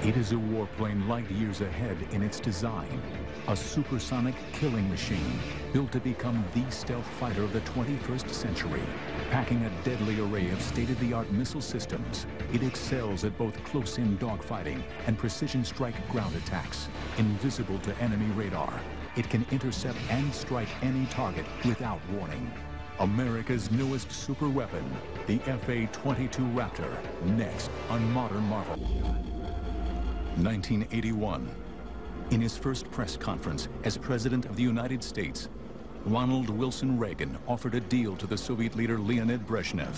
It is a warplane light years ahead in its design. A supersonic killing machine built to become the stealth fighter of the 21st century. Packing a deadly array of state-of-the-art missile systems, it excels at both close-in dogfighting and precision strike ground attacks. Invisible to enemy radar, it can intercept and strike any target without warning. America's newest superweapon, the F-22 Raptor, next on Modern Marvel. 1981. In his first press conference as President of the United States, Ronald Wilson Reagan offered a deal to the Soviet leader Leonid Brezhnev.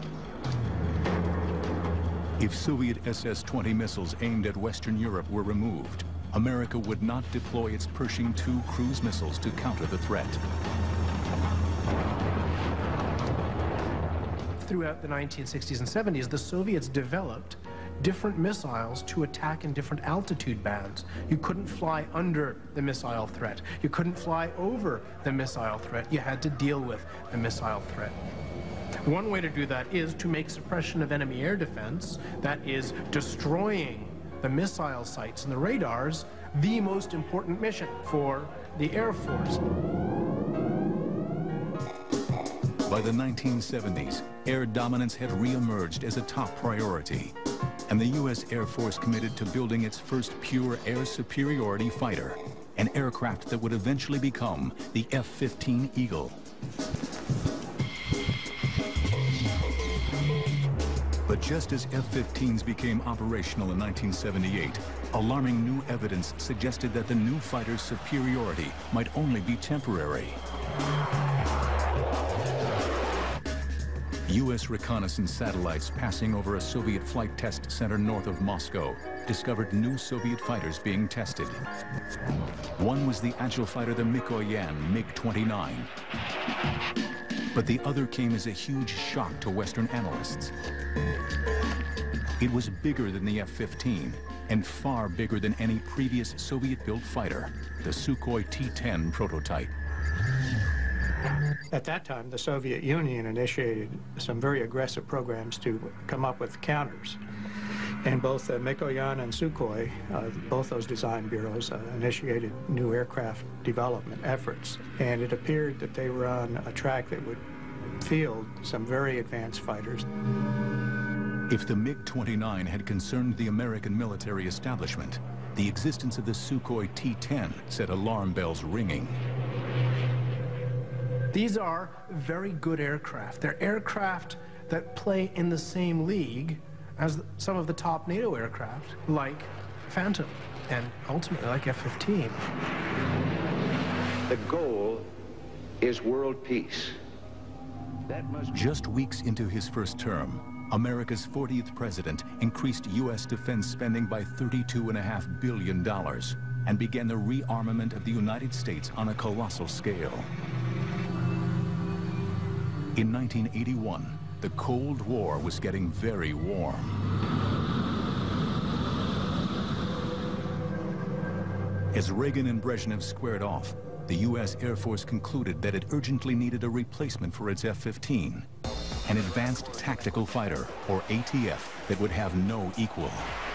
If Soviet SS-20 missiles aimed at Western Europe were removed, America would not deploy its Pershing II cruise missiles to counter the threat. Throughout the 1960s and 70s, the Soviets developed different missiles to attack in different altitude bands. You couldn't fly under the missile threat. You couldn't fly over the missile threat. You had to deal with the missile threat. One way to do that is to make suppression of enemy air defense, that is destroying the missile sites and the radars, the most important mission for the Air Force. By the 1970s, air dominance had re-emerged as a top priority, and the U.S. Air Force committed to building its first pure air superiority fighter, an aircraft that would eventually become the F-15 Eagle. But just as F-15s became operational in 1978, alarming new evidence suggested that the new fighter's superiority might only be temporary. U.S. reconnaissance satellites passing over a Soviet flight test center north of Moscow discovered new Soviet fighters being tested. One was the agile fighter, the Mikoyan MiG-29. But the other came as a huge shock to Western analysts. It was bigger than the F-15 and far bigger than any previous Soviet-built fighter, the Sukhoi T-10 prototype. At that time, the Soviet Union initiated some very aggressive programs to come up with counters. And both Mikoyan and Sukhoi, both those design bureaus, initiated new aircraft development efforts. And it appeared that they were on a track that would field some very advanced fighters. If the MiG-29 had concerned the American military establishment, the existence of the Sukhoi T-10 set alarm bells ringing. These are very good aircraft. They're aircraft that play in the same league as some of the top NATO aircraft, like Phantom, and ultimately like F-15. The goal is world peace. Just weeks into his first term, America's 40th president increased U.S. defense spending by $32.5 billion and began the rearmament of the United States on a colossal scale. In 1981, the Cold War was getting very warm. As Reagan and Brezhnev squared off, the U.S. Air Force concluded that it urgently needed a replacement for its F-15, an advanced tactical fighter, or ATF, that would have no equal.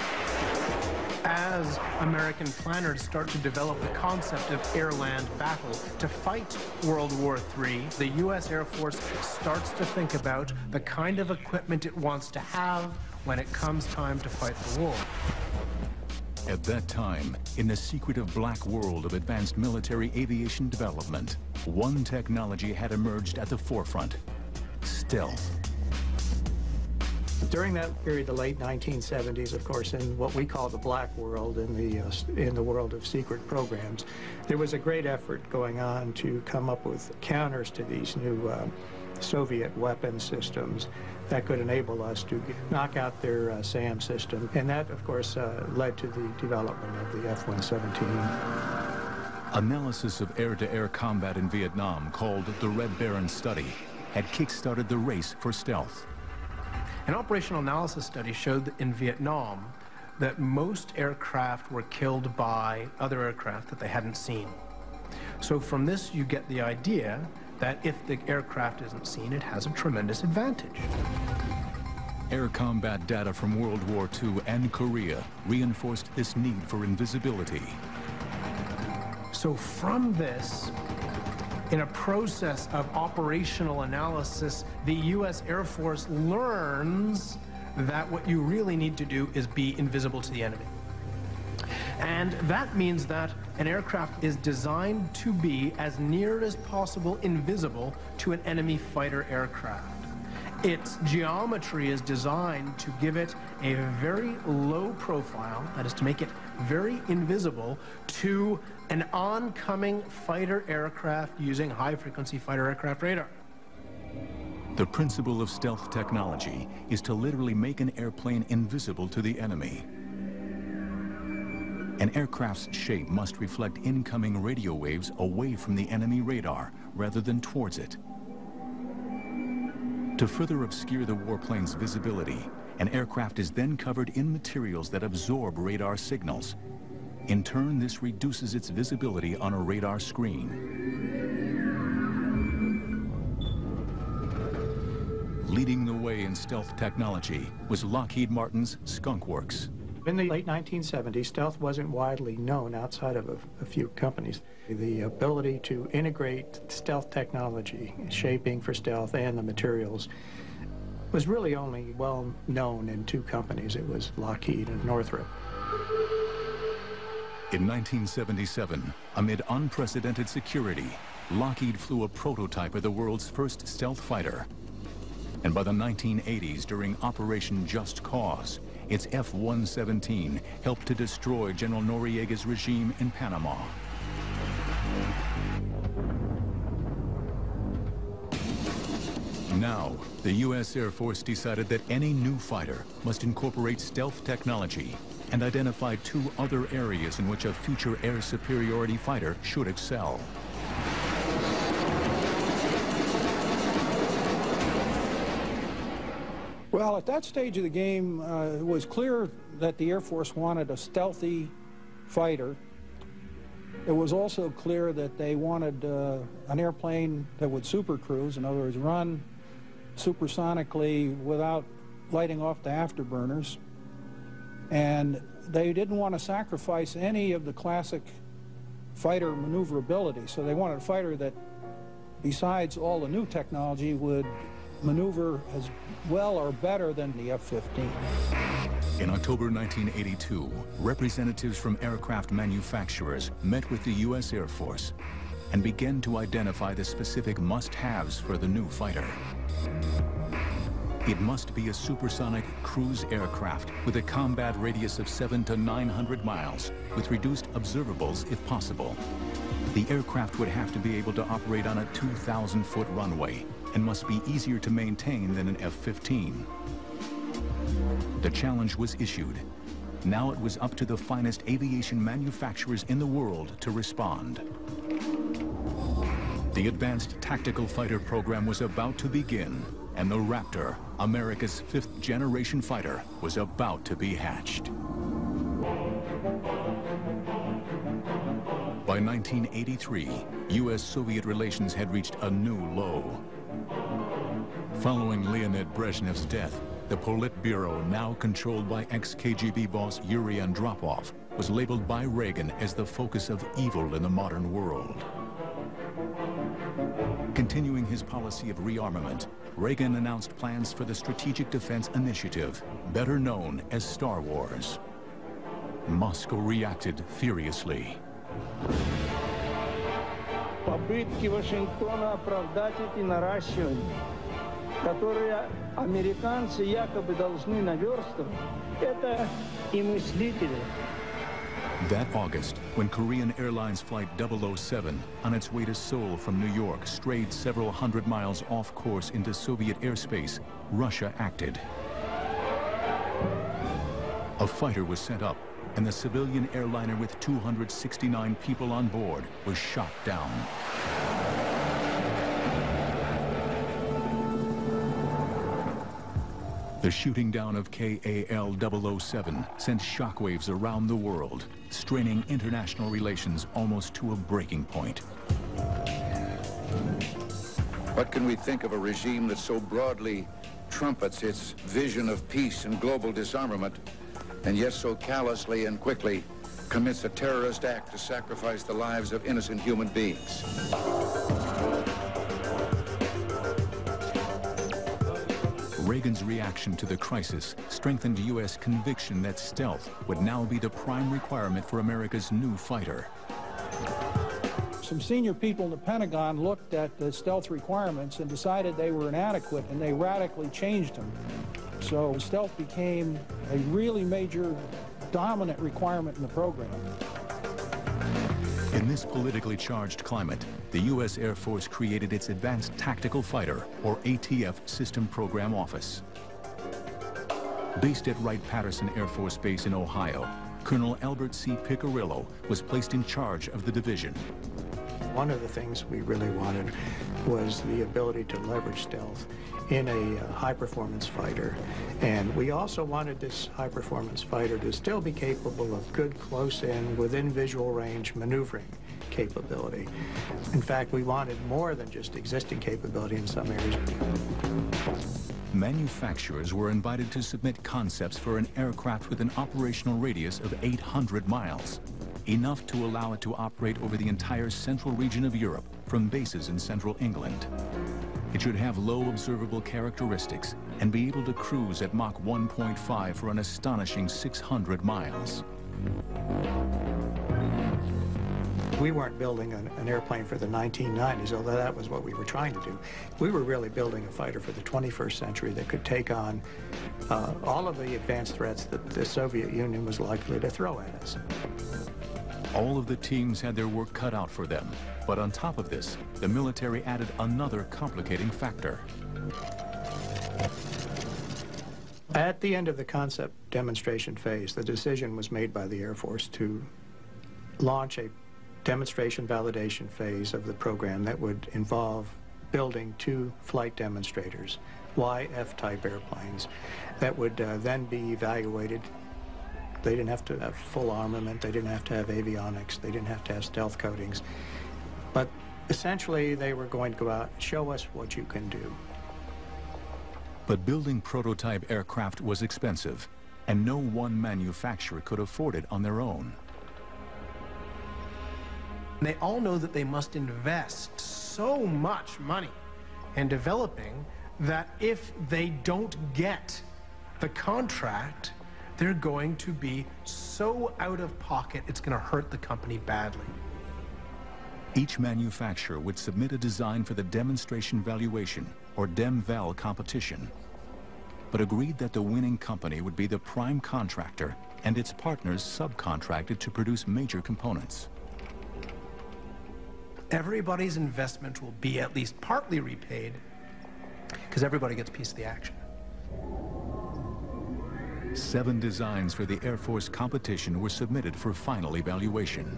As American planners start to develop the concept of air-land battle to fight World War III, the U.S. Air Force starts to think about the kind of equipment it wants to have when it comes time to fight the war. At that time, in the secretive black world of advanced military aviation development, one technology had emerged at the forefront: stealth. During that period, the late 1970s, of course, in what we call the black world, in the world of secret programs, there was a great effort going on to come up with counters to these new Soviet weapon systems that could enable us to knock out their SAM system. And that, of course, led to the development of the F-117. Analysis of air-to-air combat in Vietnam, called the Red Baron Study, had kick-started the race for stealth. An operational analysis study showed that in Vietnam that most aircraft were killed by other aircraft that they hadn't seen. So from this you get the idea that if the aircraft isn't seen, it has a tremendous advantage. Air combat data from World War II and Korea reinforced this need for invisibility. So from this, in a process of operational analysis, the U.S. Air Force learns that what you really need to do is be invisible to the enemy. And that means that an aircraft is designed to be as near as possible invisible to an enemy fighter aircraft. Its geometry is designed to give it a very low profile, that is to make it very invisible to an oncoming fighter aircraft using high-frequency fighter aircraft radar. The principle of stealth technology is to literally make an airplane invisible to the enemy. An aircraft's shape must reflect incoming radio waves away from the enemy radar rather than towards it. To further obscure the warplane's visibility, an aircraft is then covered in materials that absorb radar signals. In turn, this reduces its visibility on a radar screen. Leading the way in stealth technology was Lockheed Martin's Skunk Works. In the late 1970s, stealth wasn't widely known outside of a few companies. The ability to integrate stealth technology, shaping for stealth, and the materials was really only well known in two companies. It was Lockheed and Northrop. In 1977, amid unprecedented security, Lockheed flew a prototype of the world's first stealth fighter. And by the 1980s, during Operation Just Cause, its F-117 helped to destroy General Noriega's regime in Panama. Now, the U.S. Air Force decided that any new fighter must incorporate stealth technology and identify two other areas in which a future air superiority fighter should excel. Well, at that stage of the game, it was clear that the Air Force wanted a stealthy fighter. It was also clear that they wanted an airplane that would supercruise, in other words, run supersonically without lighting off the afterburners. And they didn't want to sacrifice any of the classic fighter maneuverability, so they wanted a fighter that, besides all the new technology, would maneuver as well or better than the F-15. In October 1982, representatives from aircraft manufacturers met with the U.S. Air Force and began to identify the specific must-haves for the new fighter. It must be a supersonic cruise aircraft with a combat radius of 700 to 900 miles, with reduced observables if possible. The aircraft would have to be able to operate on a 2,000-foot runway and must be easier to maintain than an F-15. The challenge was issued. Now it was up to the finest aviation manufacturers in the world to respond. The Advanced Tactical Fighter program was about to begin, and the Raptor, America's fifth-generation fighter, was about to be hatched. By 1983, U.S.-Soviet relations had reached a new low. Following Leonid Brezhnev's death, the Politburo, now controlled by ex-KGB boss Yuri Andropov, was labeled by Reagan as the focus of evil in the modern world. Continuing his policy of rearmament, Reagan announced plans for the Strategic Defense Initiative, better known as Star Wars. Moscow reacted furiously. Попытки Вашингтона оправдать эти наращивания, которые американцы якобы должны наверстывать, это и мыслители. That August, when Korean Airlines Flight 007, on its way to Seoul from New York, strayed several hundred miles off course into Soviet airspace, Russia acted. A fighter was sent up, and the civilian airliner with 269 people on board was shot down. The shooting down of KAL-007 sent shockwaves around the world, straining international relations almost to a breaking point. What can we think of a regime that so broadly trumpets its vision of peace and global disarmament, and yet so callously and quickly commits a terrorist act to sacrifice the lives of innocent human beings. Reagan's reaction to the crisis strengthened U.S. conviction that stealth would now be the prime requirement for America's new fighter. Some senior people in the Pentagon looked at the stealth requirements and decided they were inadequate, and they radically changed them. So stealth became a really major, dominant requirement in the program. In this politically charged climate, the U.S. Air Force created its Advanced Tactical Fighter, or ATF, System Program Office. Based at Wright-Patterson Air Force Base in Ohio, Colonel Albert C. Piccirillo was placed in charge of the division. One of the things we really wanted was the ability to leverage stealth in a high-performance fighter. And we also wanted this high-performance fighter to still be capable of good close-in, within visual range maneuvering capability. In fact, we wanted more than just existing capability in some areas. Manufacturers were invited to submit concepts for an aircraft with an operational radius of 800 miles, enough to allow it to operate over the entire central region of Europe from bases in central England. It should have low observable characteristics and be able to cruise at Mach 1.5 for an astonishing 600 miles. We weren't building an airplane for the 1990s, although that was what we were trying to do. We were really building a fighter for the 21st century that could take on all of the advanced threats that the Soviet Union was likely to throw at us. All of the teams had their work cut out for them, but on top of this, the military added another complicating factor. At the end of the concept demonstration phase, the decision was made by the Air Force to launch a demonstration validation phase of the program that would involve building 2 flight demonstrators, YF-type airplanes, that would then be evaluated. They didn't have to have full armament, they didn't have to have avionics, they didn't have to have stealth coatings, but essentially they were going to go out and show us what you can do. But building prototype aircraft was expensive, and no one manufacturer could afford it on their own. They all know that they must invest so much money in developing that if they don't get the contract, they're going to be so out of pocket, it's going to hurt the company badly. Each manufacturer would submit a design for the demonstration valuation, or DEM-VAL competition, but agreed that the winning company would be the prime contractor and its partners subcontracted to produce major components. Everybody's investment will be at least partly repaid because everybody gets a piece of the action. 7 designs for the Air Force competition were submitted for final evaluation.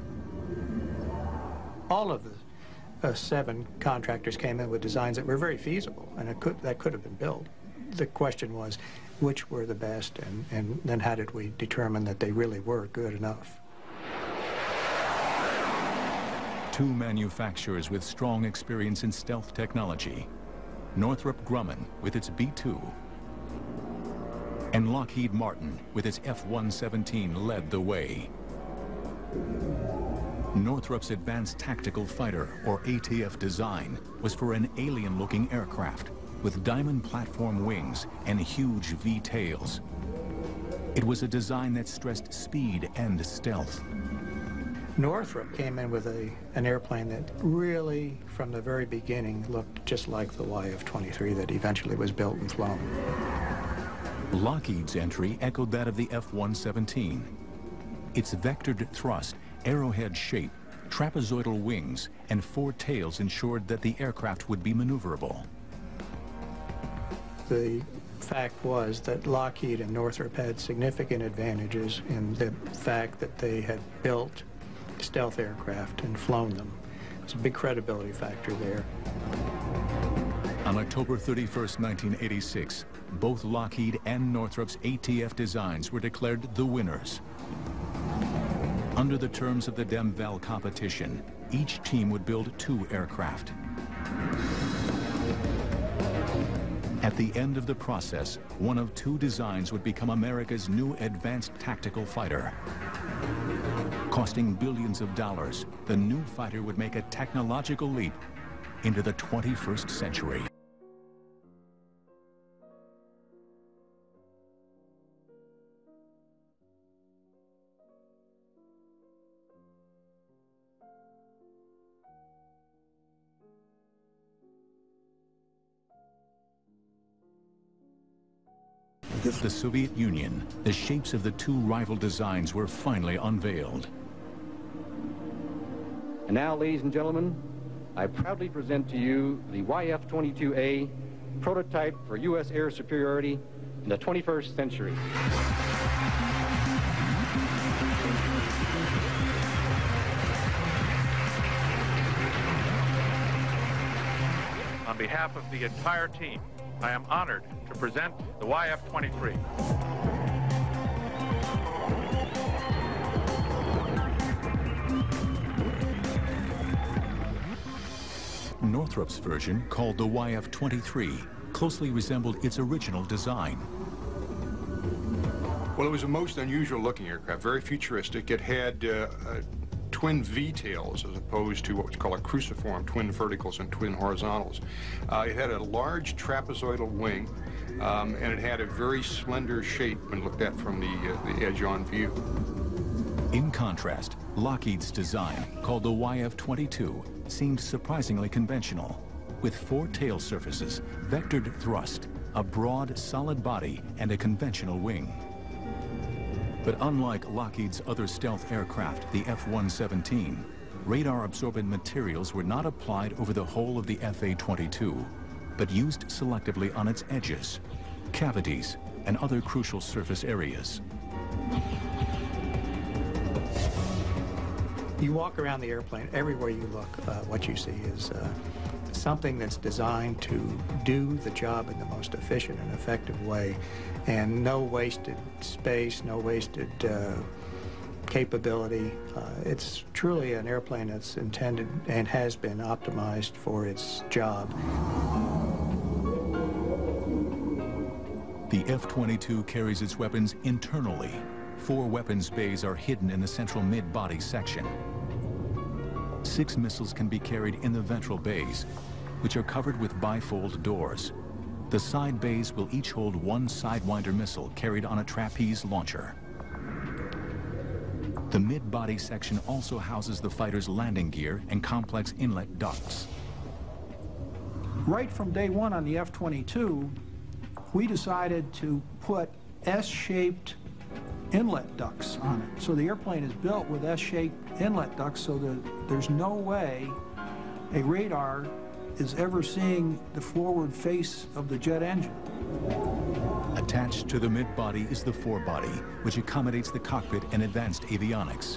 All of the 7 contractors came in with designs that were very feasible, and that could have been built. The question was, which were the best, and then how did we determine that they really were good enough? 2 manufacturers with strong experience in stealth technology, Northrop Grumman with its B-2, and Lockheed Martin with its F-117 led the way. Northrop's Advanced Tactical Fighter, or ATF design, was for an alien-looking aircraft with diamond platform wings and huge V-tails. It was a design that stressed speed and stealth. Northrop came in with an airplane that really, from the very beginning, looked just like the YF-23 that eventually was built and flown. Lockheed's entry echoed that of the F-117. Its vectored thrust, arrowhead shape, trapezoidal wings, and 4 tails ensured that the aircraft would be maneuverable. The fact was that Lockheed and Northrop had significant advantages in the fact that they had built stealth aircraft and flown them. It's a big credibility factor there. On October 31st, 1986, both Lockheed and Northrop's ATF designs were declared the winners. Under the terms of the DEM-VAL competition, each team would build 2 aircraft. At the end of the process, one of two designs would become America's new advanced tactical fighter. Costing billions of dollars, the new fighter would make a technological leap into the 21st century. The Soviet Union, the shapes of the two rival designs were finally unveiled. And now, ladies and gentlemen, I proudly present to you the YF-22A, prototype for U.S. air superiority in the 21st century. On behalf of the entire team, I am honored to present the YF-23. Northrop's version, called the YF-23, closely resembled its original design. Well, it was a most unusual looking aircraft, very futuristic. It had twin V-tails as opposed to what we call a cruciform, twin verticals and twin horizontals. It had a large trapezoidal wing, and it had a very slender shape when looked at from the edge-on view. In contrast, Lockheed's design, called the YF-22, seemed surprisingly conventional, with four tail surfaces, vectored thrust, a broad, solid body, and a conventional wing. But unlike Lockheed's other stealth aircraft, the F-117, radar-absorbent materials were not applied over the whole of the F-22, but used selectively on its edges, cavities, and other crucial surface areas. You walk around the airplane, everywhere you look, what you see is something that's designed to do the job in the most efficient and effective way, and no wasted space, no wasted capability. It's truly an airplane that's intended and has been optimized for its job. The F-22 carries its weapons internally. 4 weapons bays are hidden in the central mid-body section. 6 missiles can be carried in the ventral bays, which are covered with bifold doors. The side bays will each hold 1 Sidewinder missile carried on a trapeze launcher. The mid-body section also houses the fighter's landing gear and complex inlet ducts. Right from day one on the F-22, we decided to put S-shaped inlet ducts on it. So the airplane is built with S-shaped inlet ducts so that there's no way a radar is ever seeing the forward face of the jet engine. Attached to the mid-body is the forebody, which accommodates the cockpit and advanced avionics.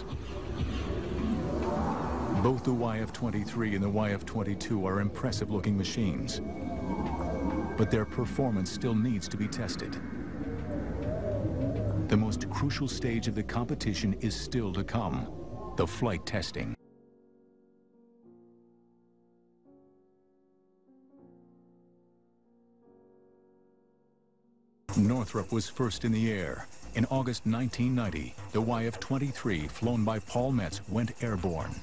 Both the YF-23 and the YF-22 are impressive-looking machines, but their performance still needs to be tested. The most crucial stage of the competition is still to come, the flight testing. Northrop was first in the air. In August 1990, the YF-23, flown by Paul Metz, went airborne.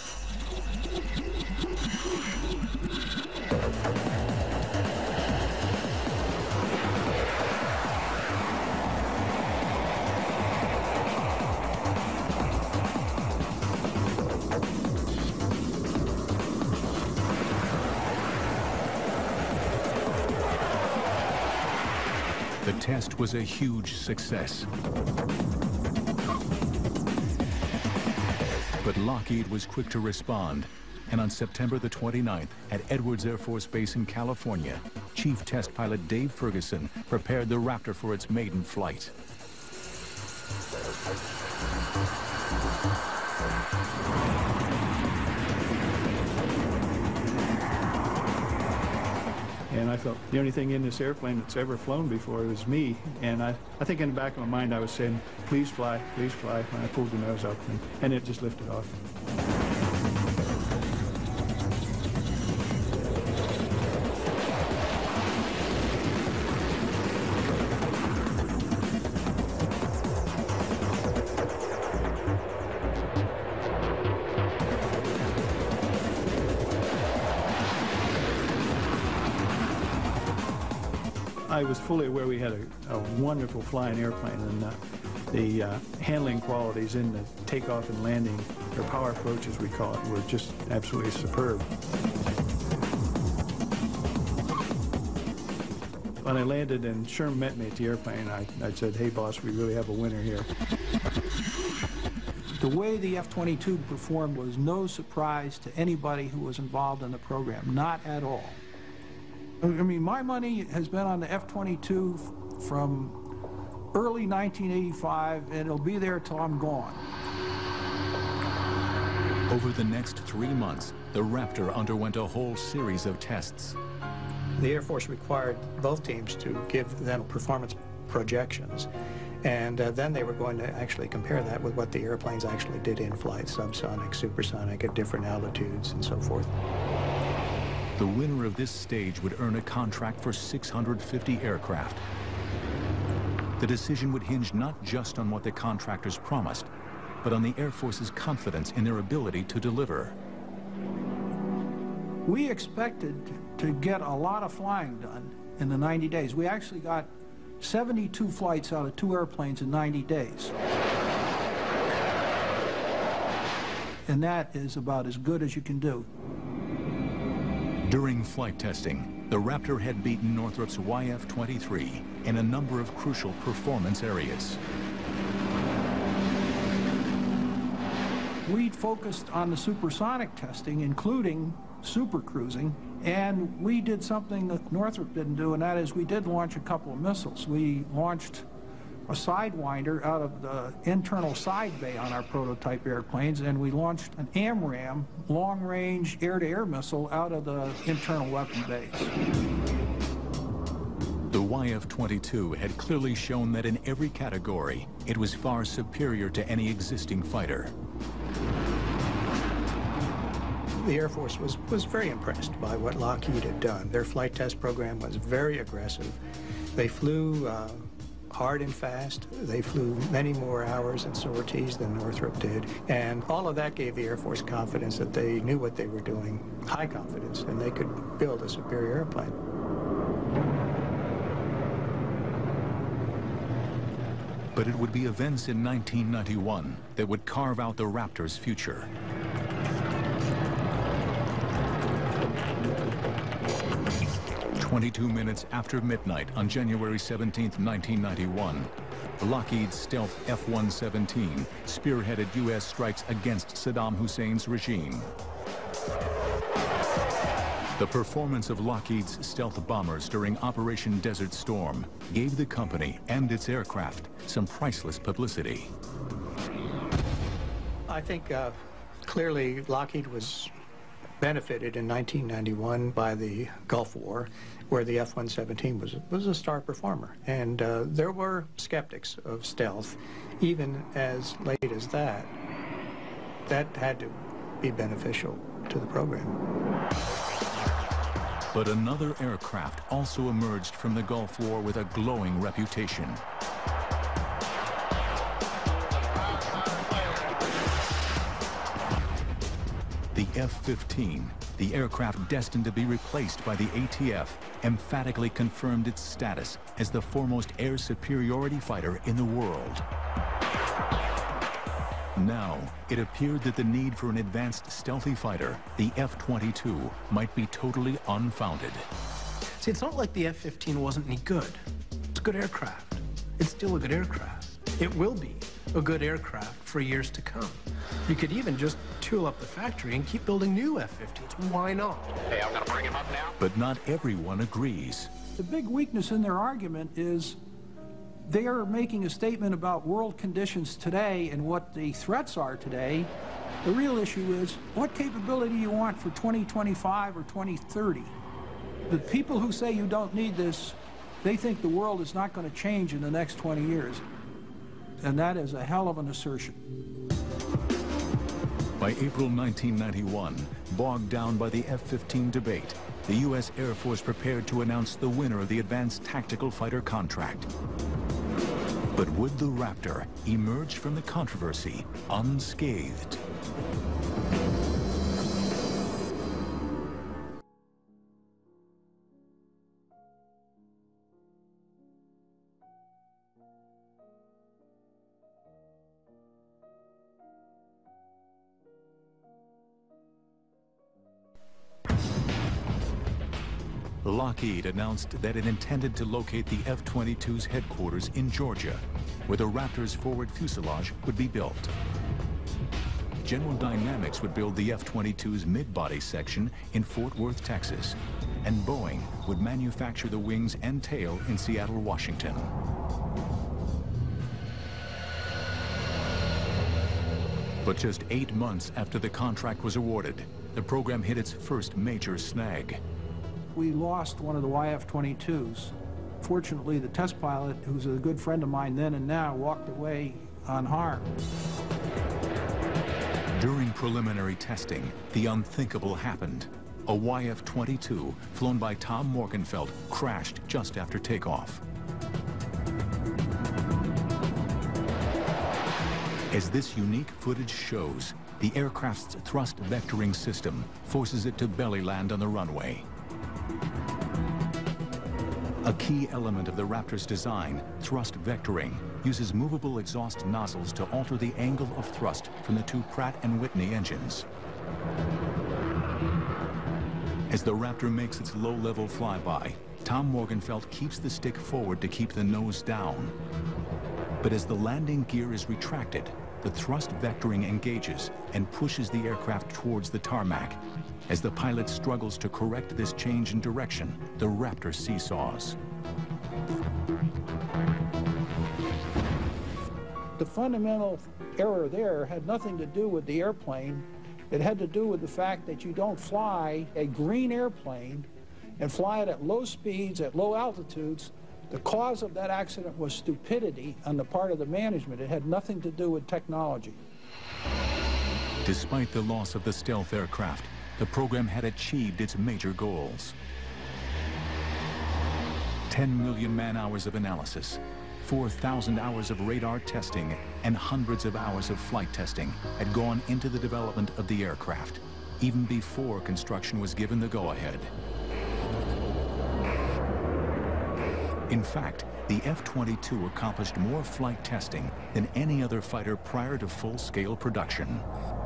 The test was a huge success. But Lockheed was quick to respond, and on September the 29th, at Edwards Air Force Base in California, Chief Test Pilot Dave Ferguson prepared the Raptor for its maiden flight. And I felt the only thing in this airplane that's ever flown before was me. And I think in the back of my mind I was saying, please fly, when I pulled the nose up. And it just lifted off. I was fully aware we had a wonderful flying airplane, and the handling qualities in the takeoff and landing, or power approach as we call it, were just absolutely superb. When I landed and Sherm met me at the airplane, I said, "Hey boss, we really have a winner here." The way the F-22 performed was no surprise to anybody who was involved in the program, not at all. I mean, my money has been on the F-22 from early 1985, and it'll be there till I'm gone. Over the next 3 months, the Raptor underwent a whole series of tests. The Air Force required both teams to give them performance projections, and then they were going to actually compare that with what the airplanes actually did in flight, subsonic, supersonic, at different altitudes, and so forth. The winner of this stage would earn a contract for 650 aircraft. The decision would hinge not just on what the contractors promised, but on the Air Force's confidence in their ability to deliver. We expected to get a lot of flying done in the 90 days. We actually got 72 flights out of 2 airplanes in 90 days. And that is about as good as you can do. During flight testing, the Raptor had beaten Northrop's YF-23 in a number of crucial performance areas. We focused on the supersonic testing, including supercruising, and we did something that Northrop didn't do, and that is we did launch a couple of missiles. We launched a Sidewinder out of the internal side bay on our prototype airplanes, and we launched an AMRAAM long-range air-to-air missile out of the internal weapon bays. The YF-22 had clearly shown that in every category, it was far superior to any existing fighter. The Air Force was very impressed by what Lockheed had done. Their flight test program was very aggressive. They flew hard and fast. They flew many more hours and sorties than Northrop did. And all of that gave the Air Force confidence that they knew what they were doing, high confidence, and they could build a superior airplane. But it would be events in 1991 that would carve out the Raptor's future. "22 minutes after midnight on January 17, 1991, Lockheed's stealth F-117 spearheaded U.S. strikes against Saddam Hussein's regime. The performance of Lockheed's stealth bombers during Operation Desert Storm gave the company and its aircraft some priceless publicity. I think clearly Lockheed was benefited in 1991 by the Gulf War, where the F-117 was a star performer. And there were skeptics of stealth, even as late as that. That had to be beneficial to the program. But another aircraft also emerged from the Gulf War with a glowing reputation. The F-15, the aircraft destined to be replaced by the ATF, emphatically confirmed its status as the foremost air superiority fighter in the world. Now, it appeared that the need for an advanced stealthy fighter, the F-22, might be totally unfounded. See, it's not like the F-15 wasn't any good. It's a good aircraft. It's still a good aircraft. It will be a good aircraft for years to come. You could even just tool up the factory and keep building new F-15s. Why not? Hey, I'm gonna bring him up now. But not everyone agrees. The big weakness in their argument is they are making a statement about world conditions today and what the threats are today. The real issue is what capability you want for 2025 or 2030. The people who say you don't need this, they think the world is not going to change in the next 20 years. And that is a hell of an assertion. By April 1991, bogged down by the F-15 debate, the U.S. Air Force prepared to announce the winner of the Advanced Tactical Fighter contract. But would the Raptor emerge from the controversy unscathed? Lockheed announced that it intended to locate the F-22's headquarters in Georgia, where the Raptor's forward fuselage would be built. General Dynamics would build the F-22's mid-body section in Fort Worth, Texas, and Boeing would manufacture the wings and tail in Seattle, Washington. But just 8 months after the contract was awarded, the program hit its first major snag. We lost one of the YF-22s. Fortunately, the test pilot, who's a good friend of mine then and now, walked away unharmed. During preliminary testing, the unthinkable happened. A YF-22, flown by Tom Morgenfeld, crashed just after takeoff. As this unique footage shows, the aircraft's thrust vectoring system forces it to belly land on the runway. A key element of the Raptor's design, thrust vectoring, uses movable exhaust nozzles to alter the angle of thrust from the two Pratt & Whitney engines. As the Raptor makes its low-level flyby, Tom Morgenfeld keeps the stick forward to keep the nose down. But as the landing gear is retracted, the thrust vectoring engages and pushes the aircraft towards the tarmac. As the pilot struggles to correct this change in direction, the Raptor seesaws. The fundamental error there had nothing to do with the airplane. It had to do with the fact that you don't fly a green airplane and fly it at low speeds, at low altitudes. The cause of that accident was stupidity on the part of the management. It had nothing to do with technology. Despite the loss of the stealth aircraft, the program had achieved its major goals. 10 million man-hours of analysis, 4,000 hours of radar testing, and hundreds of hours of flight testing had gone into the development of the aircraft, even before construction was given the go-ahead. In fact, the F-22 accomplished more flight testing than any other fighter prior to full-scale production.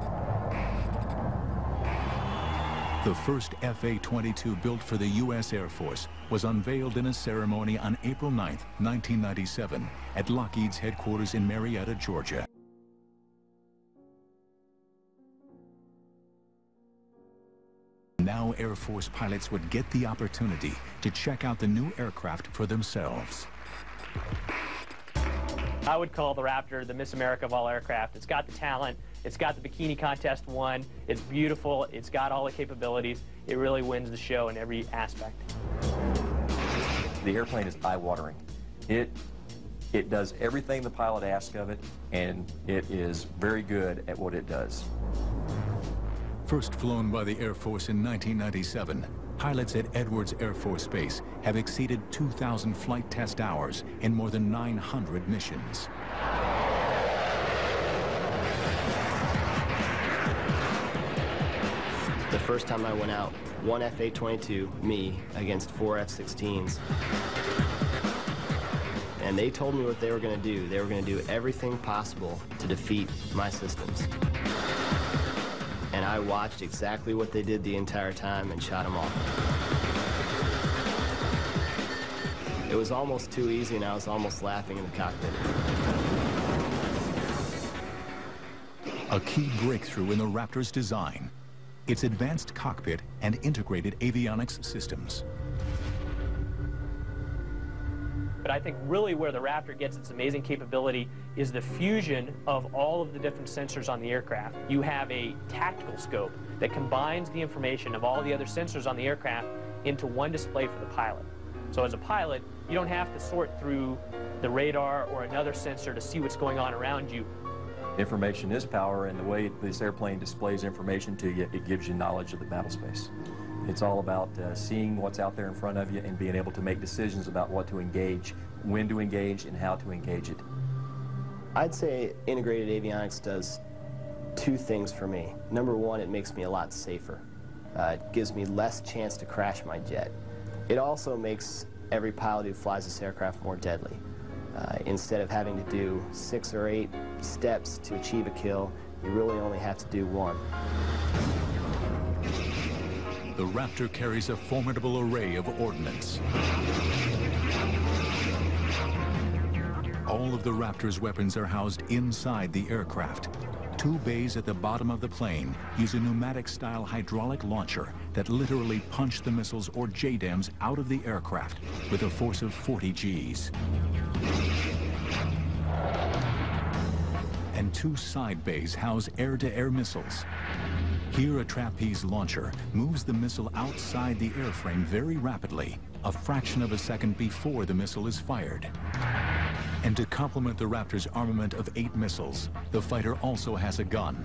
The first F-22 built for the U.S. Air Force was unveiled in a ceremony on April 9, 1997, at Lockheed's headquarters in Marietta, Georgia. Now Air Force pilots would get the opportunity to check out the new aircraft for themselves. I would call the Raptor the Miss America of all aircraft. It's got the talent, it's got the bikini contest won, it's beautiful, it's got all the capabilities. It really wins the show in every aspect. The airplane is eye-watering. It does everything the pilot asks of it, and it is very good at what it does. First flown by the Air Force in 1997, pilots at Edwards Air Force Base have exceeded 2,000 flight test hours in more than 900 missions. The first time I went out, one F-22, me, against 4 F-16s. And they told me what they were going to do. They were going to do everything possible to defeat my systems. And I watched exactly what they did the entire time and shot them all. It was almost too easy, and I was almost laughing in the cockpit. A key breakthrough in the Raptor's design, its advanced cockpit and integrated avionics systems. But I think really where the Raptor gets its amazing capability is the fusion of all of the different sensors on the aircraft. You have a tactical scope that combines the information of all the other sensors on the aircraft into one display for the pilot. So as a pilot, you don't have to sort through the radar or another sensor to see what's going on around you. Information is power, and the way this airplane displays information to you, it gives you knowledge of the battle space. It's all about seeing what's out there in front of you and being able to make decisions about what to engage, when to engage, and how to engage it. I'd say integrated avionics does two things for me. Number one, it makes me a lot safer. It gives me less chance to crash my jet. It also makes every pilot who flies this aircraft more deadly. Instead of having to do 6 or 8 steps to achieve a kill, you really only have to do one. the Raptor carries a formidable array of ordnance. All of the Raptor's weapons are housed inside the aircraft. Two bays at the bottom of the plane use a pneumatic-style hydraulic launcher that literally punch the missiles or JDAMs out of the aircraft with a force of 40 Gs. And two side bays house air-to-air missiles. Here, a trapeze launcher moves the missile outside the airframe very rapidly, a fraction of a second before the missile is fired. And to complement the Raptor's armament of 8 missiles, the fighter also has a gun.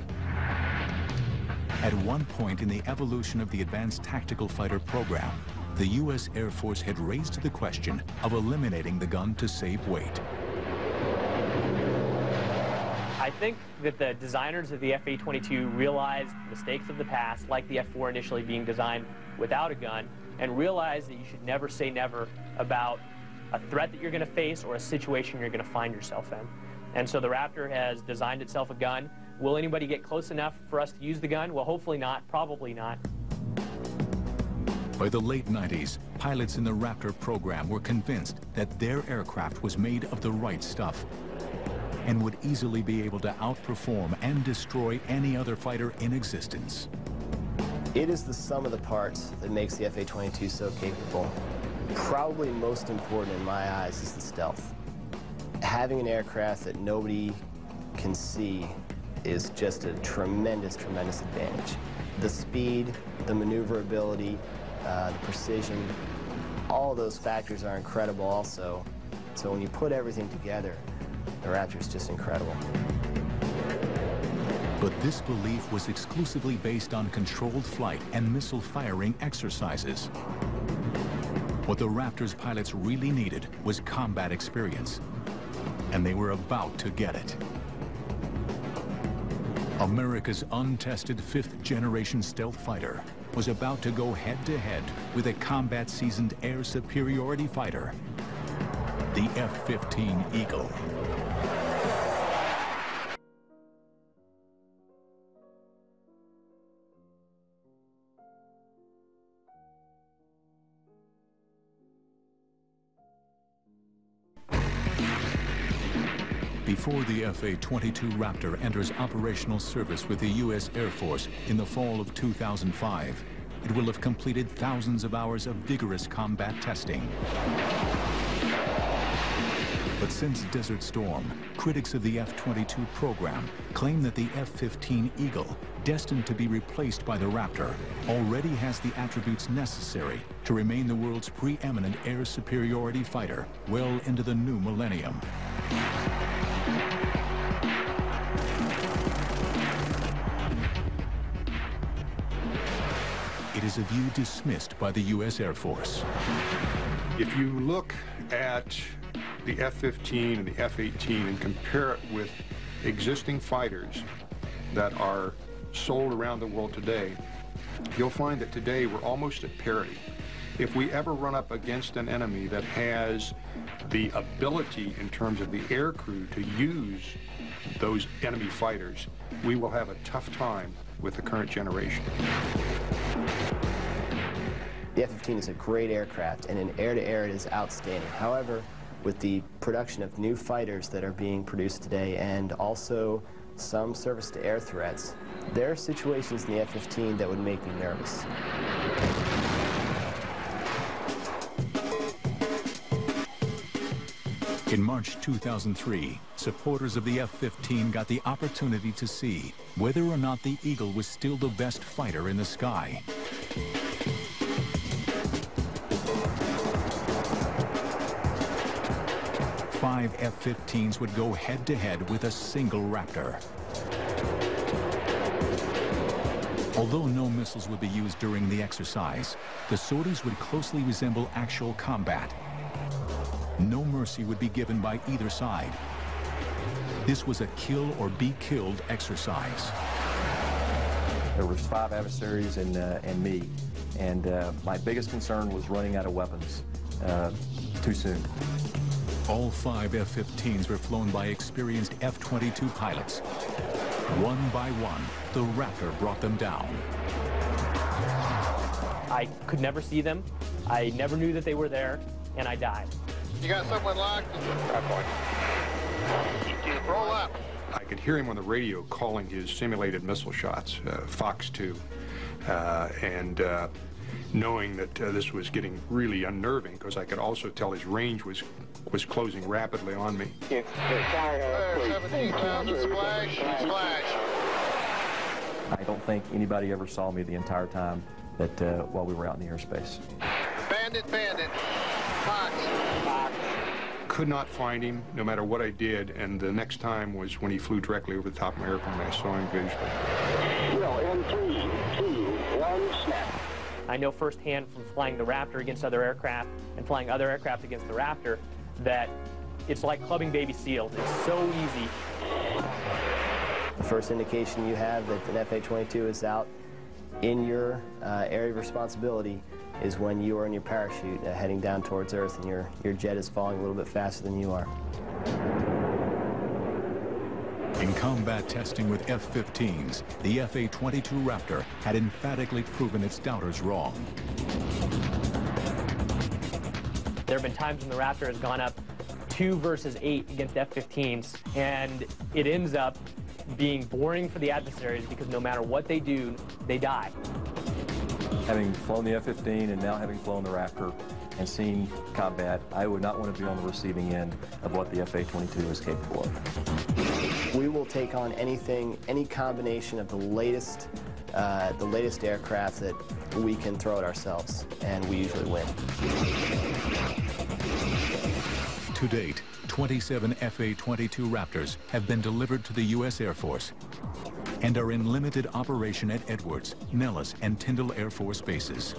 At one point in the evolution of the Advanced Tactical Fighter program, the U.S. Air Force had raised the question of eliminating the gun to save weight. I think that the designers of the F-22 realized mistakes of the past, like the F-4 initially being designed without a gun, and realized that you should never say never about a threat that you're going to face or a situation you're going to find yourself in. And so the Raptor has designed itself a gun. Will anybody get close enough for us to use the gun? Well, hopefully not, probably not. By the late 90s, pilots in the Raptor program were convinced that their aircraft was made of the right stuff and would easily be able to outperform and destroy any other fighter in existence. It is the sum of the parts that makes the F-22 so capable. Probably most important in my eyes is the stealth. Having an aircraft that nobody can see is just a tremendous, tremendous advantage. The speed, the maneuverability, the precision, all those factors are incredible also. So when you put everything together, the Raptor is just incredible. But this belief was exclusively based on controlled flight and missile firing exercises. What the Raptor's pilots really needed was combat experience, and they were about to get it. America's untested 5th-generation stealth fighter was about to go head-to-head with a combat-seasoned air superiority fighter, the F-15 Eagle. Before the F-22 Raptor enters operational service with the U.S. Air Force in the fall of 2005, it will have completed thousands of hours of vigorous combat testing. But since Desert Storm, critics of the F-22 program claim that the F-15 Eagle, destined to be replaced by the Raptor, already has the attributes necessary to remain the world's preeminent air superiority fighter well into the new millennium. It is a view dismissed by the U.S. Air Force. If you look at the F-15 and the F-18 and compare it with existing fighters that are sold around the world today, you'll find that today we're almost at parity. If we ever run up against an enemy that has the ability in terms of the air crew to use those enemy fighters, we will have a tough time with the current generation. The F-15 is a great aircraft, and in air-to-air it is outstanding. However, with the production of new fighters that are being produced today and also some surface-to-air threats, there are situations in the F-15 that would make me nervous. In March 2003, supporters of the F-15 got the opportunity to see whether or not the Eagle was still the best fighter in the sky. Five F-15s would go head-to-head with a single Raptor. Although no missiles would be used during the exercise, the sorties would closely resemble actual combat. No mercy would be given by either side. This was a kill or be killed exercise. There was 5 adversaries and me, and my biggest concern was running out of weapons too soon. All 5 F-15s were flown by experienced F-22 pilots. One by one, the Raptor brought them down. I could never see them. I never knew that they were there, and I died. You got someone locked? That point. Roll up. I could hear him on the radio calling his simulated missile shots, Fox 2, and knowing that this was getting really unnerving, because I could also tell his range was closing rapidly on me. 17,000, splash, splash. I don't think anybody ever saw me the entire time that while we were out in the airspace. Bandit, bandit. Fox. Fox. Could not find him, no matter what I did, and the next time was when he flew directly over the top of my airplane. I saw him visually. Well, in 3, 2, 1, snap. I know firsthand from flying the Raptor against other aircraft and flying other aircraft against the Raptor that it's like clubbing baby seals. It's so easy. The first indication you have that an F-22 is out in your area of responsibility is when you are in your parachute heading down towards Earth and your jet is falling a little bit faster than you are. In combat testing with F-15s, the F-22 Raptor had emphatically proven its doubters wrong. There have been times when the Raptor has gone up 2 versus 8 against F-15s, and it ends up being boring for the adversaries because no matter what they do, they die. Having flown the F-15 and now having flown the Raptor and seen combat, I would not want to be on the receiving end of what the F-22 is capable of. We will take on anything, any combination of the latest aircraft that we can throw at ourselves, and we usually win. To date, 27 F-22 Raptors have been delivered to the U.S. Air Force and are in limited operation at Edwards, Nellis, and Tyndall Air Force bases.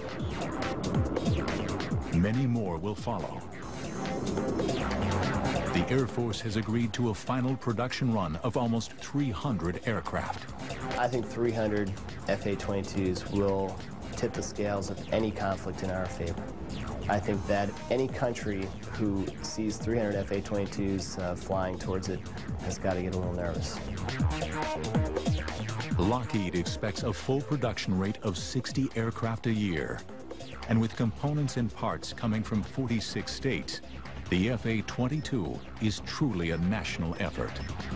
Many more will follow. The Air Force has agreed to a final production run of almost 300 aircraft. I think 300 F-22s will tip the scales of any conflict in our favor. I think that any country who sees 300 F-22s flying towards it has got to get a little nervous. Lockheed expects a full production rate of 60 aircraft a year. And with components and parts coming from 46 states, the F-22 is truly a national effort.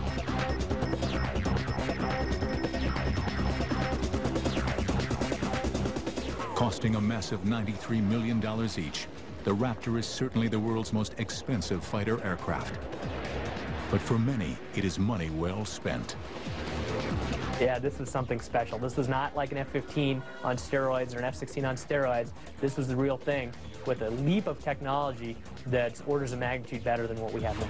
Costing a massive $93 million each, the Raptor is certainly the world's most expensive fighter aircraft. But for many, it is money well spent. Yeah, this was something special. This was not like an F-15 on steroids or an F-16 on steroids. This was the real thing with a leap of technology that's orders of magnitude better than what we have now.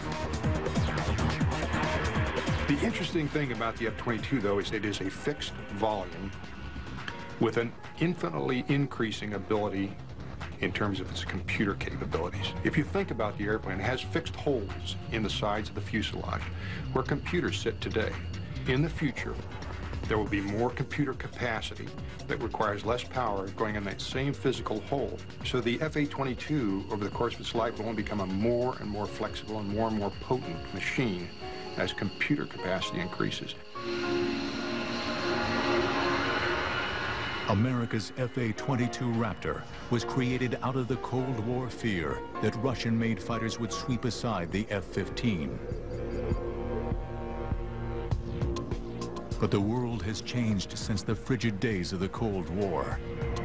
The interesting thing about the F-22, though, is it is a fixed volume with an infinitely increasing ability in terms of its computer capabilities. If you think about the airplane, it has fixed holes in the sides of the fuselage where computers sit today. In the future, there will be more computer capacity that requires less power going in that same physical hole. So the F-22, over the course of its life, will only become a more and more flexible and more potent machine as computer capacity increases. America's F-22 Raptor was created out of the Cold War fear that Russian-made fighters would sweep aside the F-15. But the world has changed since the frigid days of the Cold War.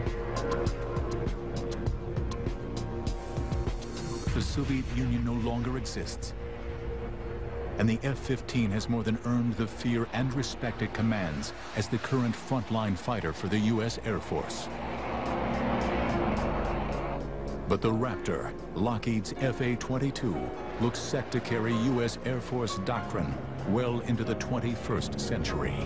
The Soviet Union no longer exists, and the F-15 has more than earned the fear and respect it commands as the current frontline fighter for the U.S. Air Force. But the Raptor, Lockheed's F-22, looks set to carry U.S. Air Force doctrine well into the 21st century.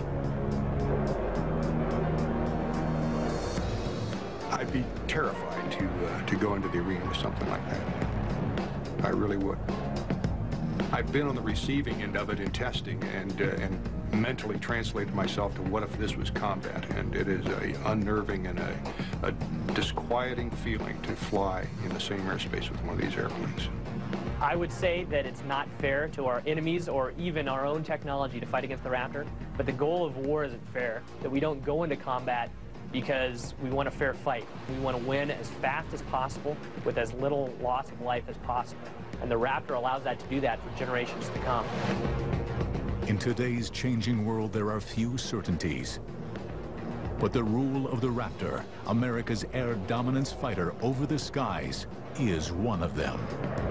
I'd be terrified to go into the arena with something like that. I really would. I've been on the receiving end of it in testing and mentally translated myself to what if this was combat, and it is a unnerving and a disquieting feeling to fly in the same airspace with one of these airplanes. I would say that it's not fair to our enemies or even our own technology to fight against the Raptor, but the goal of war isn't fair, that we don't go into combat because we want a fair fight. We want to win as fast as possible with as little loss of life as possible. And the Raptor allows that to do that for generations to come. In today's changing world, there are few certainties. But the rule of the Raptor, America's air dominance fighter over the skies, is one of them.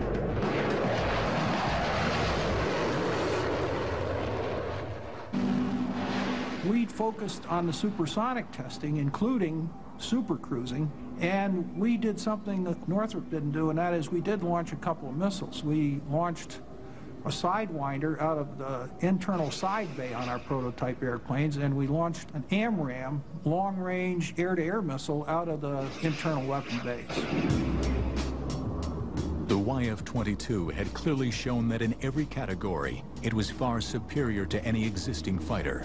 We focused on the supersonic testing, including supercruising, and we did something that Northrop didn't do, and that is we did launch a couple of missiles. We launched a Sidewinder out of the internal side bay on our prototype airplanes, and we launched an AMRAAM long-range air-to-air missile out of the internal weapon bays. The YF-22 had clearly shown that in every category, it was far superior to any existing fighter.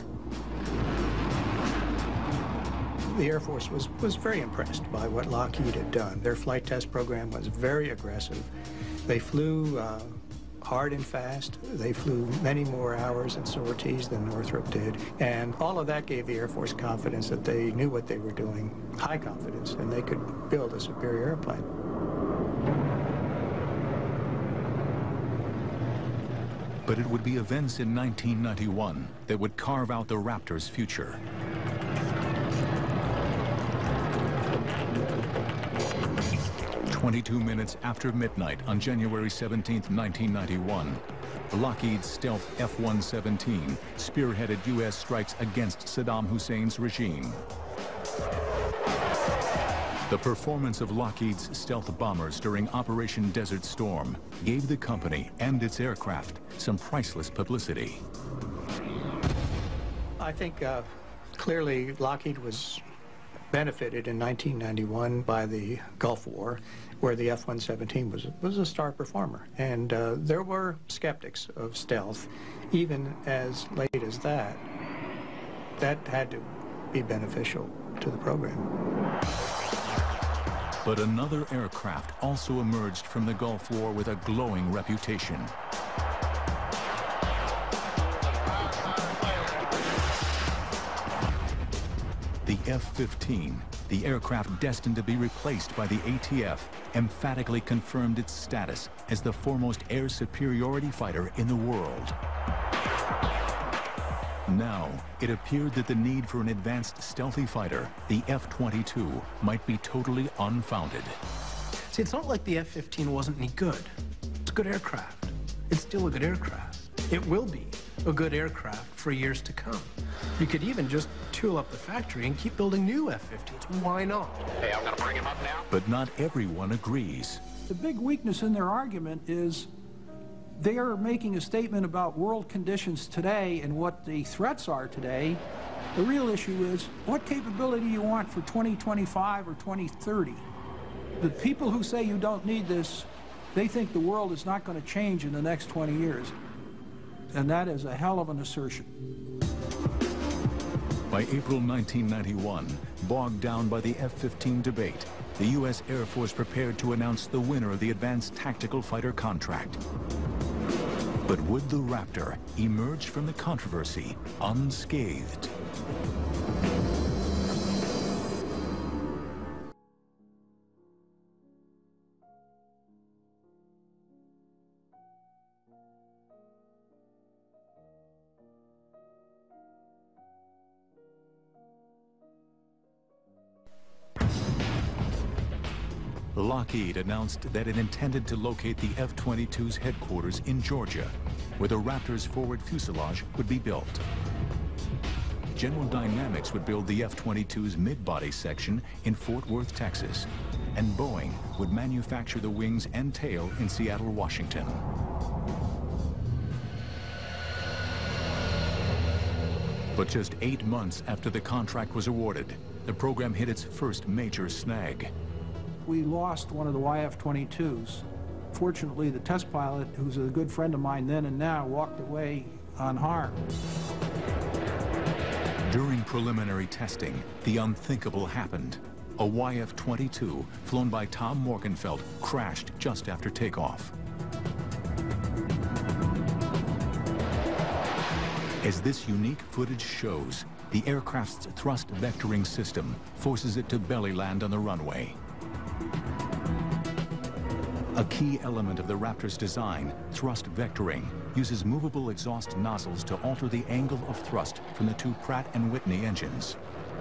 The Air Force was very impressed by what Lockheed had done. Their flight test program was very aggressive. They flew hard and fast. They flew many more hours and sorties than Northrop did. And all of that gave the Air Force confidence that they knew what they were doing, high confidence, and they could build a superior airplane. But it would be events in 1991 that would carve out the Raptor's future. "22 minutes after midnight on January 17, 1991, Lockheed's stealth F-117 spearheaded U.S. strikes against Saddam Hussein's regime. The performance of Lockheed's stealth bombers during Operation Desert Storm gave the company and its aircraft some priceless publicity. I think clearly Lockheed was benefited in 1991 by the Gulf War, where the F-117 was a star performer. And there were skeptics of stealth, even as late as that. That had to be beneficial to the program. But another aircraft also emerged from the Gulf War with a glowing reputation. The F-15, the aircraft destined to be replaced by the ATF, emphatically confirmed its status as the foremost air superiority fighter in the world. Now, it appeared that the need for an advanced stealthy fighter, the F-22, might be totally unfounded. See, it's not like the F-15 wasn't any good. It's a good aircraft. It's still a good aircraft. It will be a good aircraft for years to come. You could even just tool up the factory and keep building new F-15s. Why not? Hey, I'm gonna bring him up now. But not everyone agrees. The big weakness in their argument is they are making a statement about world conditions today and what the threats are today. The real issue is, what capability you want for 2025 or 2030? The people who say you don't need this, they think the world is not going to change in the next 20 years. And that is a hell of an assertion. By April 1991, bogged down by the F-15 debate, the U.S. Air Force prepared to announce the winner of the Advanced Tactical Fighter contract. But would the Raptor emerge from the controversy unscathed? Lockheed announced that it intended to locate the F-22's headquarters in Georgia, where the Raptor's forward fuselage would be built. General Dynamics would build the F-22's mid-body section in Fort Worth, Texas, and Boeing would manufacture the wings and tail in Seattle, Washington. But just 8 months after the contract was awarded, the program hit its first major snag. We lost one of the YF-22s. Fortunately, the test pilot, who's a good friend of mine then and now, walked away unharmed. During preliminary testing, the unthinkable happened. A YF-22, flown by Tom Morgenfeld, crashed just after takeoff. As this unique footage shows, the aircraft's thrust vectoring system forces it to belly land on the runway. A key element of the Raptor's design, thrust vectoring, uses movable exhaust nozzles to alter the angle of thrust from the two Pratt & Whitney engines.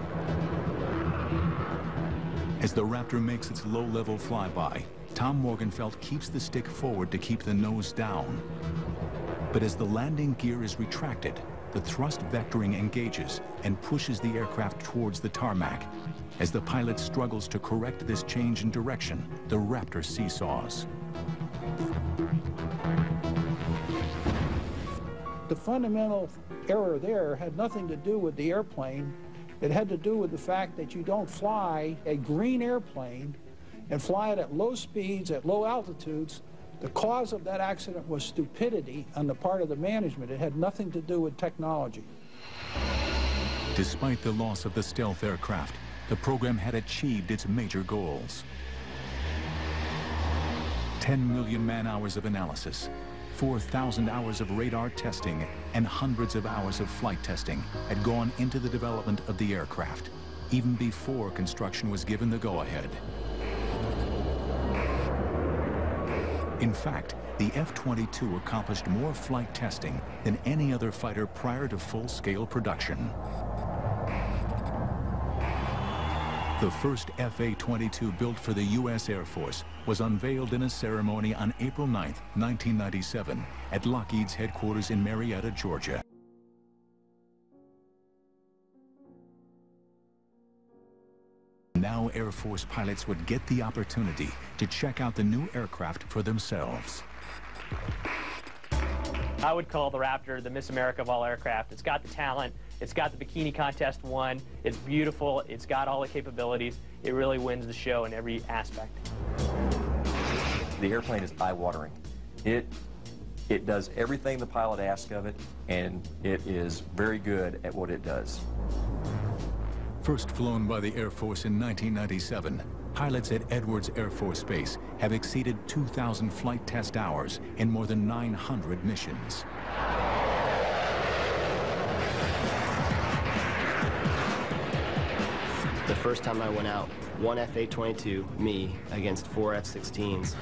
As the Raptor makes its low-level flyby, Tom Morgenfeld keeps the stick forward to keep the nose down. But as the landing gear is retracted, the thrust vectoring engages and pushes the aircraft towards the tarmac. As the pilot struggles to correct this change in direction, the Raptor seesaws. The fundamental error there had nothing to do with the airplane. It had to do with the fact that you don't fly a green airplane and fly it at low speeds, at low altitudes. The cause of that accident was stupidity on the part of the management. It had nothing to do with technology. Despite the loss of the stealth aircraft, the program had achieved its major goals. 10 million man-hours of analysis, 4,000 hours of radar testing, and hundreds of hours of flight testing had gone into the development of the aircraft, even before construction was given the go-ahead. In fact, the F-22 accomplished more flight testing than any other fighter prior to full-scale production. The first F-22 built for the U.S. Air Force was unveiled in a ceremony on April 9, 1997, at Lockheed's headquarters in Marietta, Georgia. Now Air Force pilots would get the opportunity to check out the new aircraft for themselves. I would call the Raptor the Miss America of all aircraft. It's got the talent, it's got the bikini contest won, it's beautiful, it's got all the capabilities. It really wins the show in every aspect. The airplane is eye-watering. It does everything the pilot asks of it, and it is very good at what it does. First flown by the Air Force in 1997, pilots at Edwards Air Force Base have exceeded 2,000 flight test hours in more than 900 missions. The first time I went out, one F-22, me, against 4 F-16s.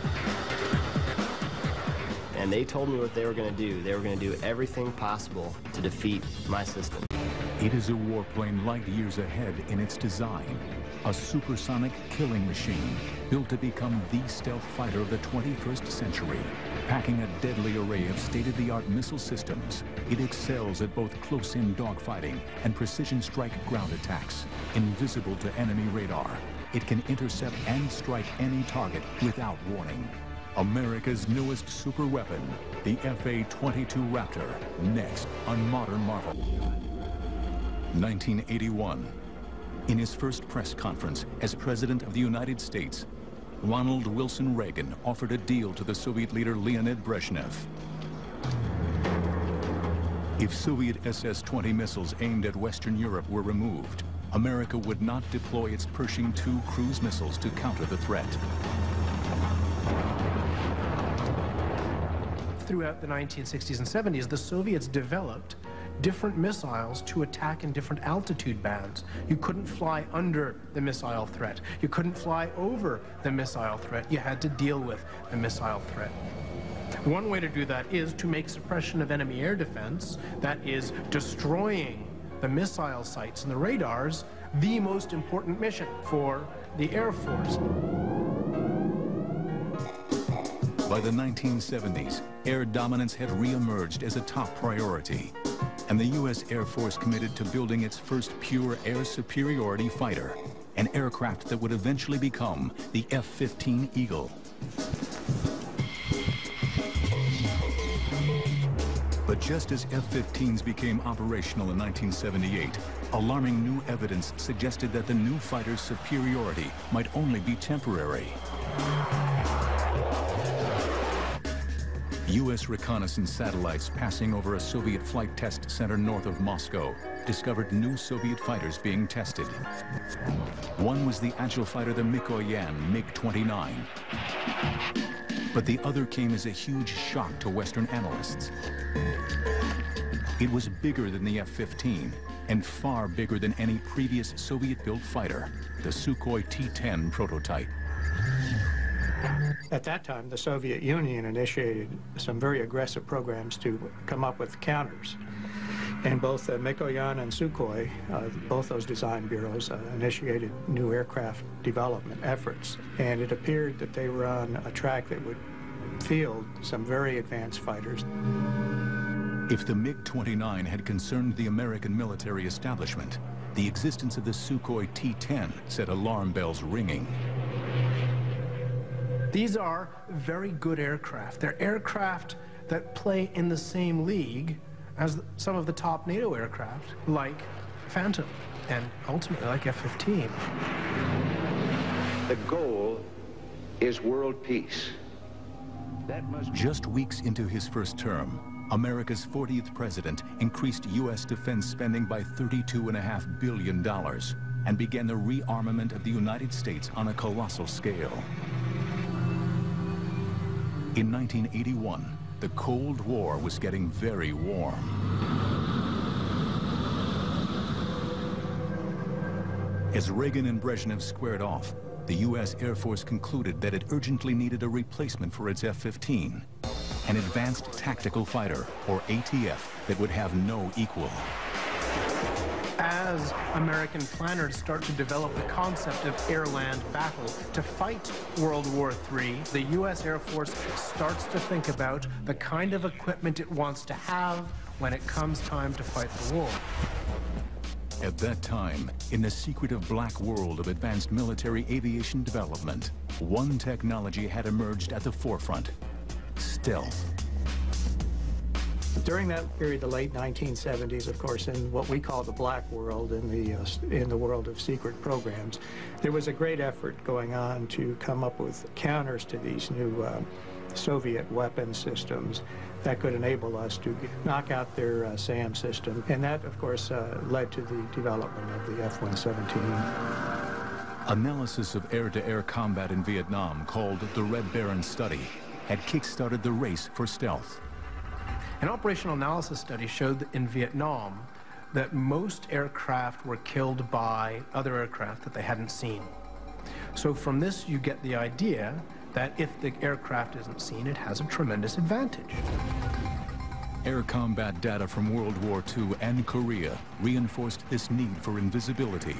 And they told me what they were going to do. They were going to do everything possible to defeat my system. It is a warplane light years ahead in its design. A supersonic killing machine built to become the stealth fighter of the 21st century. Packing a deadly array of state-of-the-art missile systems, it excels at both close-in dogfighting and precision strike ground attacks. Invisible to enemy radar, it can intercept and strike any target without warning. America's newest super weapon, the F-22 Raptor, next on Modern Marvel. 1981. In his first press conference as President of the United States, Ronald Wilson Reagan offered a deal to the Soviet leader Leonid Brezhnev. If Soviet SS-20 missiles aimed at Western Europe were removed, America would not deploy its Pershing II cruise missiles to counter the threat. Throughout the 1960s and 70s, the Soviets developed different missiles to attack in different altitude bands. You couldn't fly under the missile threat. You couldn't fly over the missile threat. You had to deal with the missile threat. One way to do that is to make suppression of enemy air defense, that is destroying the missile sites and the radars, the most important mission for the Air Force. By the 1970s, air dominance had re-emerged as a top priority, and the U.S. Air Force committed to building its first pure air superiority fighter, an aircraft that would eventually become the F-15 Eagle. But just as F-15s became operational in 1978, alarming new evidence suggested that the new fighter's superiority might only be temporary. U.S. reconnaissance satellites passing over a Soviet flight test center north of Moscow discovered new Soviet fighters being tested. One was the agile fighter, the Mikoyan MiG-29. But the other came as a huge shock to Western analysts. It was bigger than the F-15 and far bigger than any previous Soviet-built fighter, the Sukhoi T-10 prototype. At that time, the Soviet Union initiated some very aggressive programs to come up with counters. And both Mikoyan and Sukhoi, both those design bureaus, initiated new aircraft development efforts. And it appeared that they were on a track that would field some very advanced fighters. If the MiG-29 had concerned the American military establishment, the existence of the Sukhoi T-10 set alarm bells ringing. These are very good aircraft. They're aircraft that play in the same league as some of the top NATO aircraft, like Phantom, and ultimately like F-15. The goal is world peace. Just weeks into his first term, America's 40th president increased U.S. defense spending by $32.5 billion and began the rearmament of the United States on a colossal scale. In 1981, the Cold War was getting very warm. As Reagan and Brezhnev squared off, the U.S. Air Force concluded that it urgently needed a replacement for its F-15, an advanced tactical fighter, or ATF, that would have no equal. As American planners start to develop the concept of air-land battle to fight World War III, the U.S. Air Force starts to think about the kind of equipment it wants to have when it comes time to fight the war. At that time, in the secretive black world of advanced military aviation development, one technology had emerged at the forefront: stealth. During that period, the late 1970s, of course, in what we call the black world, in the world of secret programs, there was a great effort going on to come up with counters to these new Soviet weapon systems that could enable us to knock out their SAM system. And that, of course, led to the development of the F-117. Analysis of air-to-air combat in Vietnam, called the Red Baron Study, had kick-started the race for stealth. An operational analysis study showed that in Vietnam that most aircraft were killed by other aircraft that they hadn't seen. So from this you get the idea that if the aircraft isn't seen, it has a tremendous advantage. Air combat data from World War II and Korea reinforced this need for invisibility.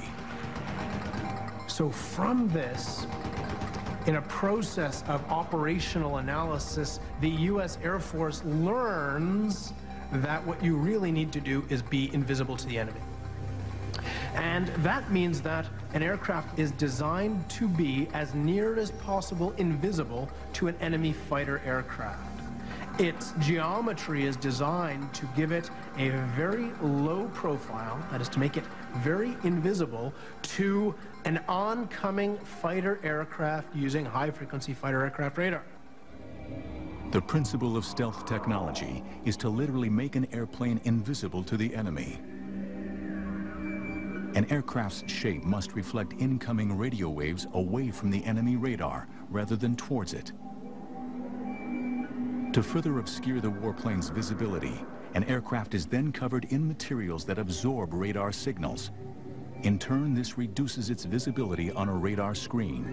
So from this, in a process of operational analysis, the U.S. Air Force learns that what you really need to do is be invisible to the enemy. And that means that an aircraft is designed to be as near as possible invisible to an enemy fighter aircraft. Its geometry is designed to give it a very low profile, that is to make it very invisible to an oncoming fighter aircraft using high-frequency fighter aircraft radar. The principle of stealth technology is to literally make an airplane invisible to the enemy. An aircraft's shape must reflect incoming radio waves away from the enemy radar rather than towards it. To further obscure the warplane's visibility, an aircraft is then covered in materials that absorb radar signals. In turn, this reduces its visibility on a radar screen.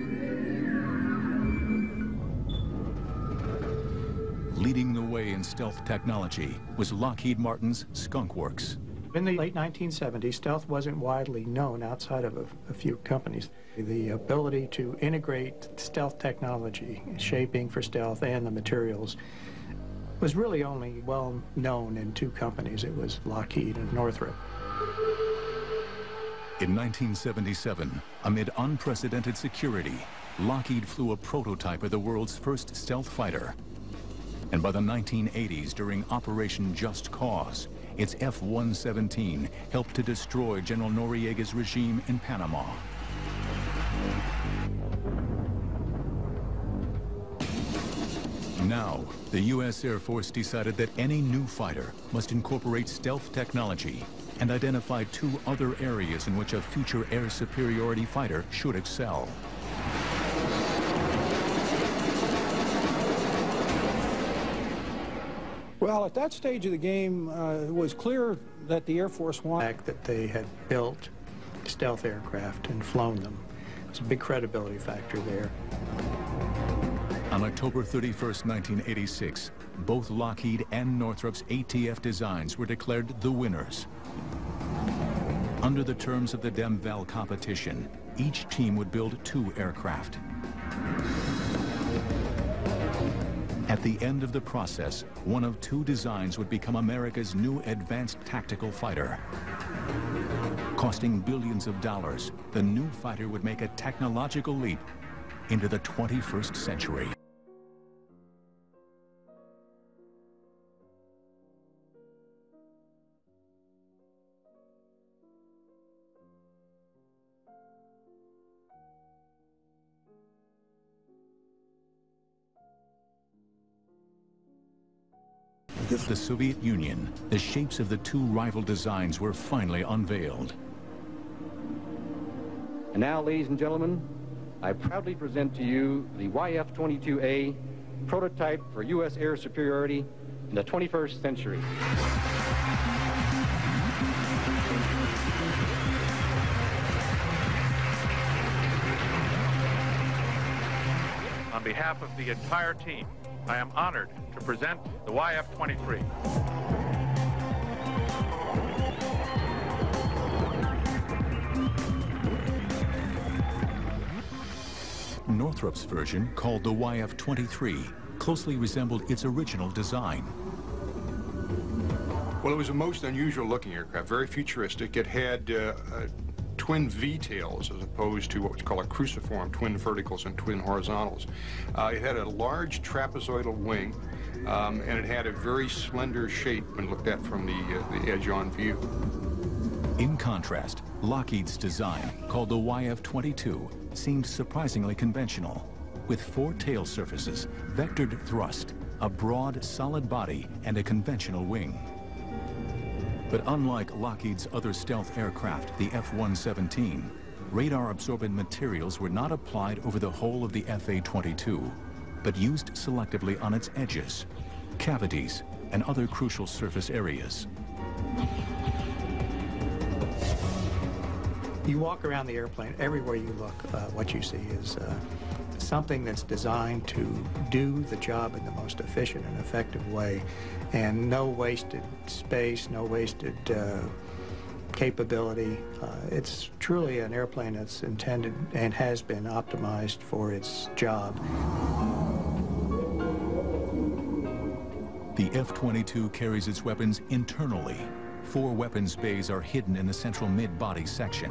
Leading the way in stealth technology was Lockheed Martin's Skunk Works. In the late 1970s, stealth wasn't widely known outside of a few companies. The ability to integrate stealth technology, shaping for stealth, and the materials was really only well known in two companies. It was Lockheed and Northrop. In 1977, amid unprecedented security, Lockheed flew a prototype of the world's first stealth fighter. And by the 1980s, during Operation Just Cause, its F-117 helped to destroy General Noriega's regime in Panama. Now, the U.S. Air Force decided that any new fighter must incorporate stealth technology and identify two other areas in which a future air superiority fighter should excel. Well, at that stage of the game, it was clear that the Air Force wanted that they had built stealth aircraft and flown them. It's a big credibility factor there. On October 31st, 1986, both Lockheed and Northrop's ATF designs were declared the winners. Under the terms of the Demval competition, each team would build 2 aircraft. At the end of the process, one of 2 designs would become America's new advanced tactical fighter. Costing billions of dollars, the new fighter would make a technological leap into the 21st century. The Soviet Union, the shapes of the 2 rival designs were finally unveiled. And now, ladies and gentlemen, I proudly present to you the YF-22A, prototype for U.S. air superiority in the 21st century. On behalf of the entire team, I am honored to present the YF-23. Northrop's version, called the YF-23, closely resembled its original design. Well, it was a most unusual looking aircraft, very futuristic. It had twin V-tails as opposed to what we call a cruciform, twin verticals and twin horizontals. It had a large trapezoidal wing, and it had a very slender shape when looked at from the edge-on view. In contrast, Lockheed's design, called the YF-22, seemed surprisingly conventional, with 4 tail surfaces, vectored thrust, a broad, solid body, and a conventional wing. But unlike Lockheed's other stealth aircraft, the F-117, radar-absorbent materials were not applied over the whole of the F-22, but used selectively on its edges, cavities, and other crucial surface areas. You walk around the airplane, everywhere you look, what you see is something that's designed to do the job in the most efficient and effective way, and no wasted space, no wasted capability. It's truly an airplane that's intended and has been optimized for its job. The F-22 carries its weapons internally. 4 weapons bays are hidden in the central mid-body section.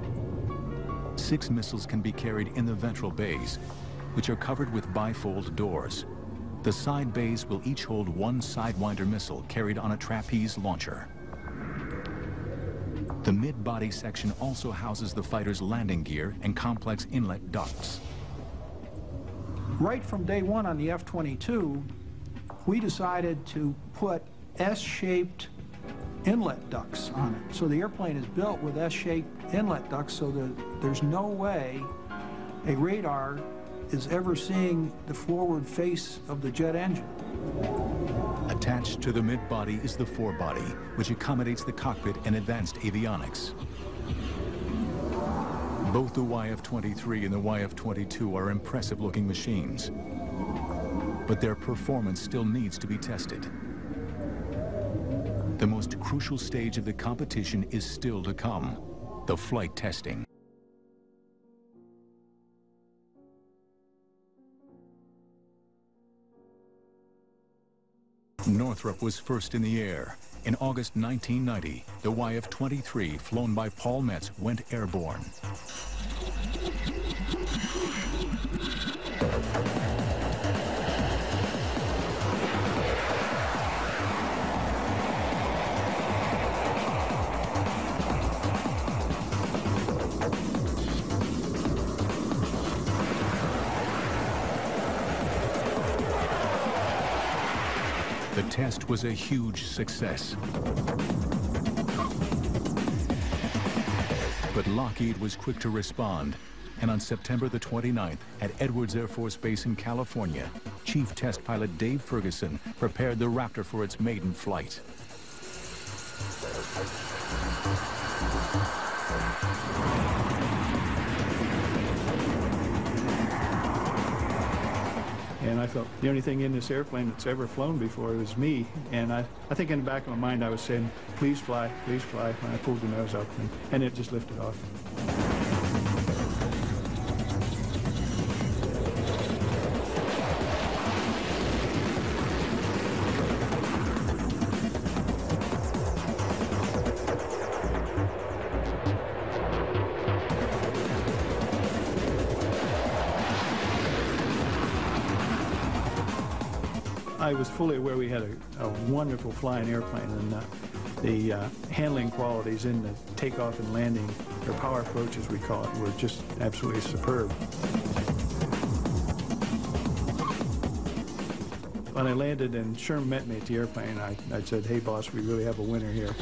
6 missiles can be carried in the ventral bays, which are covered with bifold doors. The side bays will each hold 1 Sidewinder missile carried on a trapeze launcher. The mid-body section also houses the fighter's landing gear and complex inlet ducts. Right from day one on the F-22, we decided to put S-shaped inlet ducts on it. So the airplane is built with S-shaped inlet ducts so that there's no way a radar is ever seeing the forward face of the jet engine. Attached to the mid-body is the forebody, which accommodates the cockpit and advanced avionics. Both the YF-23 and the YF-22 are impressive-looking machines, but their performance still needs to be tested. The most crucial stage of the competition is still to come, the flight testing. Northrop was first in the air. In August 1990, the YF-23, flown by Paul Metz, went airborne. The test was a huge success. But Lockheed was quick to respond And on September the 29th, at Edwards Air Force Base in California, Chief Test Pilot Dave Ferguson prepared the Raptor for its maiden flight. And I felt the only thing in this airplane that's ever flown before was me. And I think in the back of my mind I was saying, please fly, when I pulled the nose up, and it just lifted off. I was fully aware we had a wonderful flying airplane, and the handling qualities in the takeoff and landing, or power approach as we call it, were just absolutely superb. When I landed and Sherm met me at the airplane, I said, hey boss, we really have a winner here.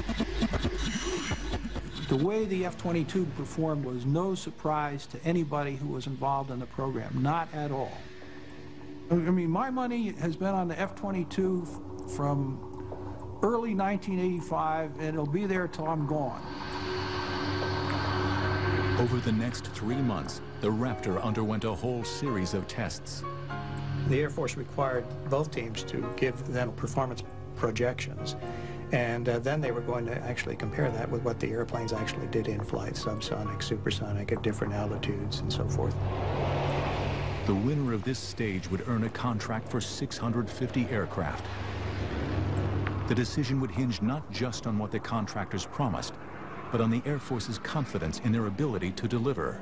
The way the F-22 performed was no surprise to anybody who was involved in the program, not at all. I mean, my money has been on the F-22 from early 1985, and it'll be there till I'm gone. Over the next 3 months, the Raptor underwent a whole series of tests. The Air Force required both teams to give them performance projections, and then they were going to actually compare that with what the airplanes actually did in flight, subsonic, supersonic, at different altitudes, and so forth. The winner of this stage would earn a contract for 650 aircraft. The decision would hinge not just on what the contractors promised, but on the Air Force's confidence in their ability to deliver.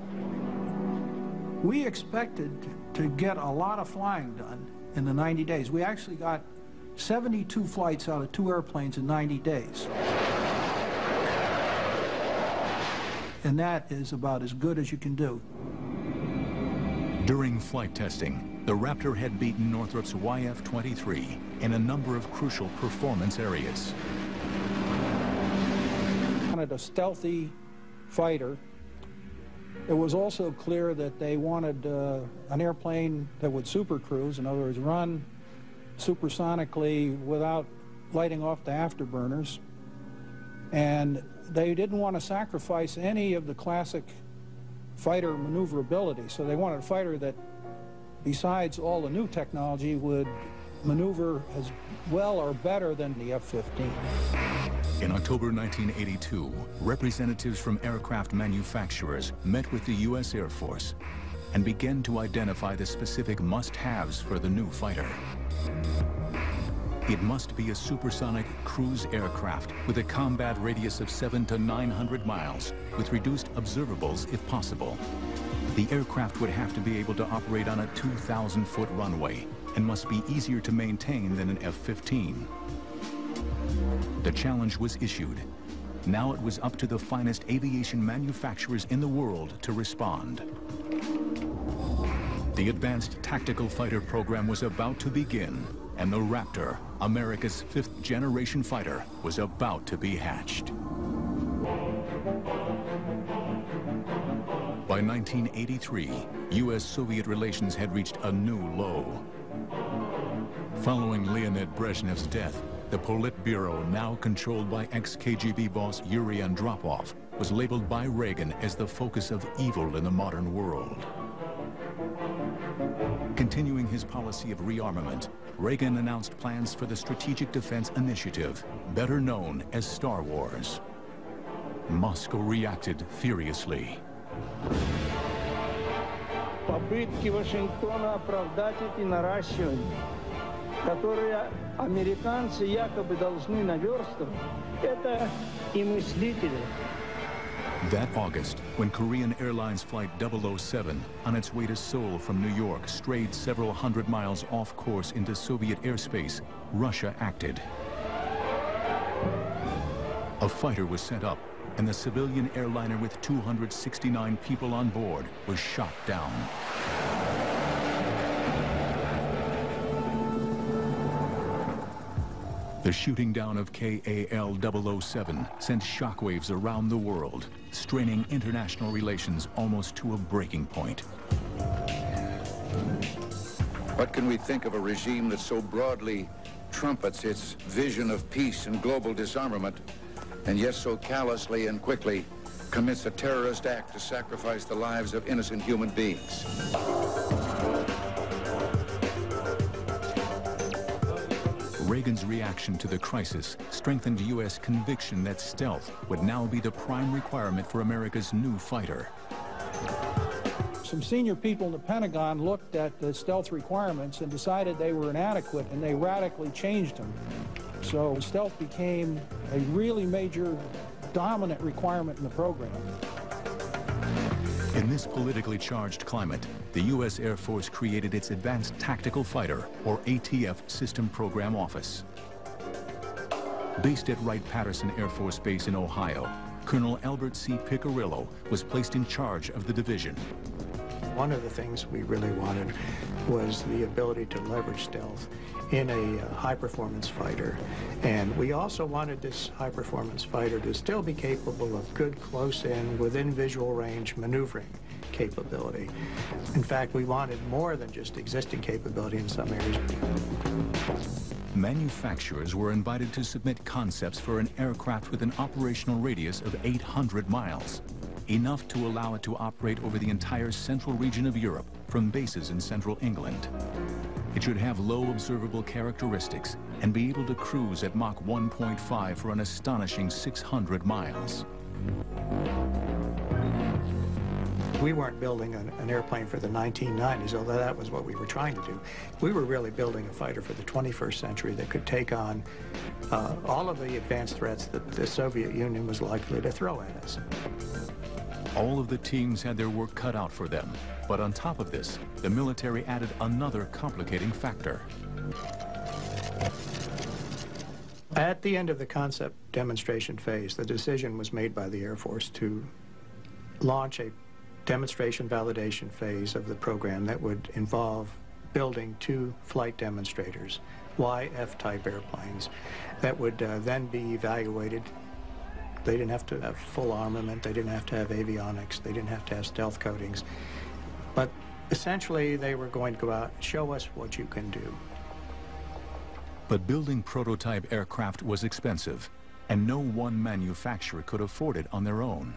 We expected to get a lot of flying done in the 90 days. We actually got 72 flights out of 2 airplanes in 90 days. And that is about as good as you can do. During flight testing, the Raptor had beaten Northrop's YF-23 in a number of crucial performance areas. Wanted a stealthy fighter. It was also clear that they wanted an airplane that would supercruise, in other words, run supersonically without lighting off the afterburners. And they didn't want to sacrifice any of the classic fighter maneuverability, so they wanted a fighter that, besides all the new technology, would maneuver as well or better than the F-15. In October 1982, representatives from aircraft manufacturers met with the U.S. Air Force and began to identify the specific must-haves for the new fighter. It must be a supersonic cruise aircraft with a combat radius of 700 to 900 miles, with reduced observables if possible. The aircraft would have to be able to operate on a 2,000-foot runway and must be easier to maintain than an F-15. The challenge was issued. Now it was up to the finest aviation manufacturers in the world to respond. The Advanced Tactical Fighter program was about to begin, and the Raptor, America's 5th-generation fighter, was about to be hatched. By 1983, U.S.-Soviet relations had reached a new low. Following Leonid Brezhnev's death, the Politburo, now controlled by ex-KGB boss Yuri Andropov, was labeled by Reagan as the focus of evil in the modern world. Continuing his policy of rearmament, Reagan announced plans for the Strategic Defense Initiative, better known as Star Wars. Moscow reacted furiously. Попытки Вашингтона оправдать эти наращивания, которые американцы якобы должны наверстывать, это и мыслители. That August, when Korean Airlines Flight 007, on its way to Seoul from New York, strayed several hundred miles off course into Soviet airspace, Russia acted. A fighter was sent up, and the civilian airliner with 269 people on board was shot down. The shooting down of KAL-007 sent shockwaves around the world, straining international relations almost to a breaking point. What can we think of a regime that so broadly trumpets its vision of peace and global disarmament, and yet so callously and quickly commits a terrorist act to sacrifice the lives of innocent human beings? Reagan's reaction to the crisis strengthened U.S. conviction that stealth would now be the prime requirement for America's new fighter. Some senior people in the Pentagon looked at the stealth requirements and decided they were inadequate, and they radically changed them. So stealth became a really major, dominant requirement in the program. In this politically charged climate, the U.S. Air Force created its Advanced Tactical Fighter, or ATF, System Program Office. Based at Wright-Patterson Air Force Base in Ohio, Colonel Albert C. Piccirillo was placed in charge of the division. One of the things we really wanted was the ability to leverage stealth in a high-performance fighter. And we also wanted this high-performance fighter to still be capable of good close-in, within visual range maneuvering capability. In fact, we wanted more than just existing capability in some areas. Manufacturers were invited to submit concepts for an aircraft with an operational radius of 800 miles, enough to allow it to operate over the entire central region of Europe from bases in central England. It should have low observable characteristics and be able to cruise at Mach 1.5 for an astonishing 600 miles. We weren't building an airplane for the 1990s, although that was what we were trying to do. We were really building a fighter for the 21st century that could take on all of the advanced threats that the Soviet Union was likely to throw at us. All of the teams had their work cut out for them, but on top of this, the military added another complicating factor. At the end of the concept demonstration phase, the decision was made by the Air Force to launch a demonstration validation phase of the program that would involve building 2 flight demonstrators, YF-type airplanes, that would then be evaluated. They didn't have to have full armament, they didn't have to have avionics, they didn't have to have stealth coatings, but essentially they were going to go out and show us what you can do. But building prototype aircraft was expensive, and no one manufacturer could afford it on their own.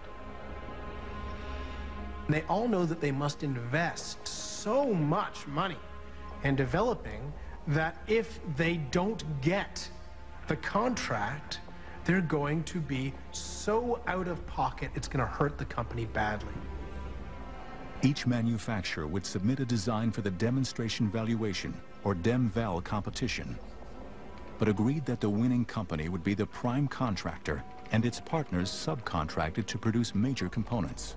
They all know that they must invest so much money in developing that if they don't get the contract, they're going to be so out of pocket, it's going to hurt the company badly. Each manufacturer would submit a design for the demonstration valuation, or DEM-VAL competition, but agreed that the winning company would be the prime contractor and its partners subcontracted to produce major components.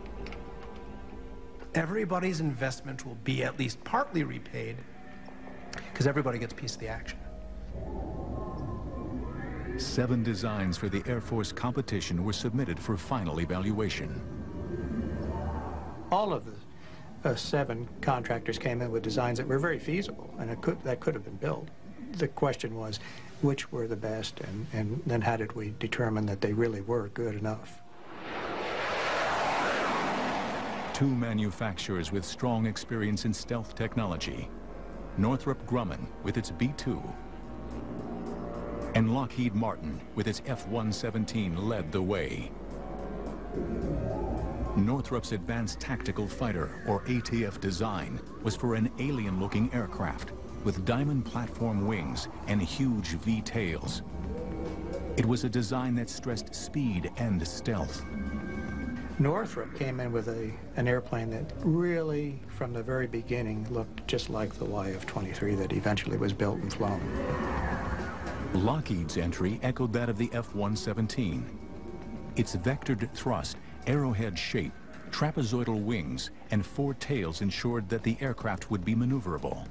Everybody's investment will be at least partly repaid because everybody gets a piece of the action. 7 designs for the Air Force competition were submitted for final evaluation. All of the 7 contractors came in with designs that were very feasible, and that could have been built. The question was, which were the best, and then how did we determine that they really were good enough? 2 manufacturers with strong experience in stealth technology, Northrop Grumman with its B-2, and Lockheed Martin with its F-117 led the way. Northrop's Advanced Tactical Fighter, or ATF design, was for an alien-looking aircraft with diamond platform wings and huge V-tails. It was a design that stressed speed and stealth. Northrop came in with an airplane that really, from the very beginning, looked just like the YF-23 that eventually was built and flown. Lockheed's entry echoed that of the F-117. Its vectored thrust, arrowhead shape, trapezoidal wings, and 4 tails ensured that the aircraft would be maneuverable.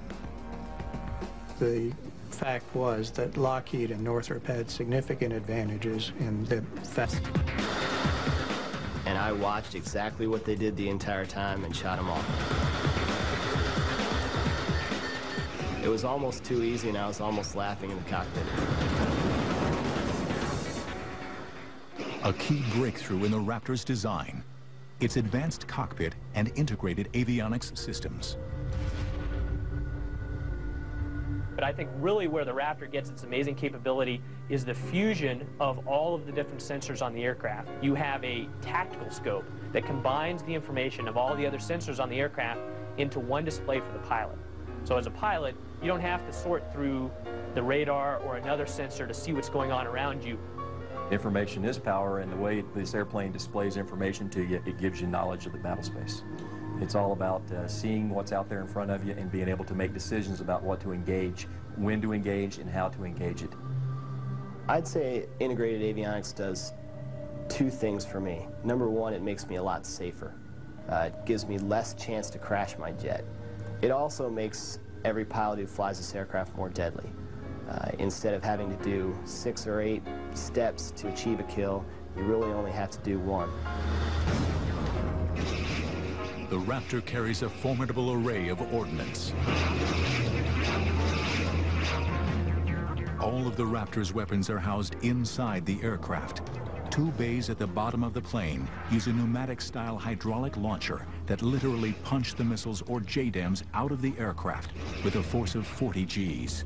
The fact was that Lockheed and Northrop had significant advantages in the fact. And I watched exactly what they did the entire time and shot them off. It It was almost too easy, and I was almost laughing in the cockpit. A key breakthrough in the Raptor's design, its advanced cockpit and integrated avionics systems. But I think really where the Raptor gets its amazing capability is the fusion of all of the different sensors on the aircraft. You have a tactical scope that combines the information of all the other sensors on the aircraft into one display for the pilot. So as a pilot, you don't have to sort through the radar or another sensor to see what's going on around you. Information is power, and the way this airplane displays information to you, it gives you knowledge of the battle space. It's all about seeing what's out there in front of you and being able to make decisions about what to engage, when to engage, and how to engage it. I'd say integrated avionics does two things for me. Number one, it makes me a lot safer. It gives me less chance to crash my jet. It also makes every pilot who flies this aircraft more deadly. Instead of having to do 6 or 8 steps to achieve a kill, you really only have to do one. The Raptor carries a formidable array of ordnance. All of the Raptor's weapons are housed inside the aircraft. 2 bays at the bottom of the plane use a pneumatic-style hydraulic launcher that literally punch the missiles or JDAMs out of the aircraft with a force of 40 Gs.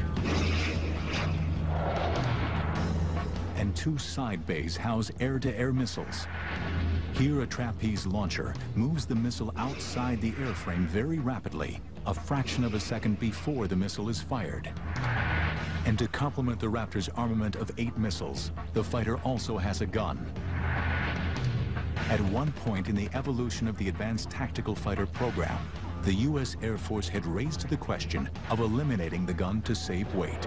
And 2 side bays house air-to-air missiles. Here, a trapeze launcher moves the missile outside the airframe very rapidly, a fraction of a second before the missile is fired. And to complement the Raptor's armament of 8 missiles, the fighter also has a gun. At one point in the evolution of the Advanced Tactical Fighter program, the U.S. Air Force had raised the question of eliminating the gun to save weight.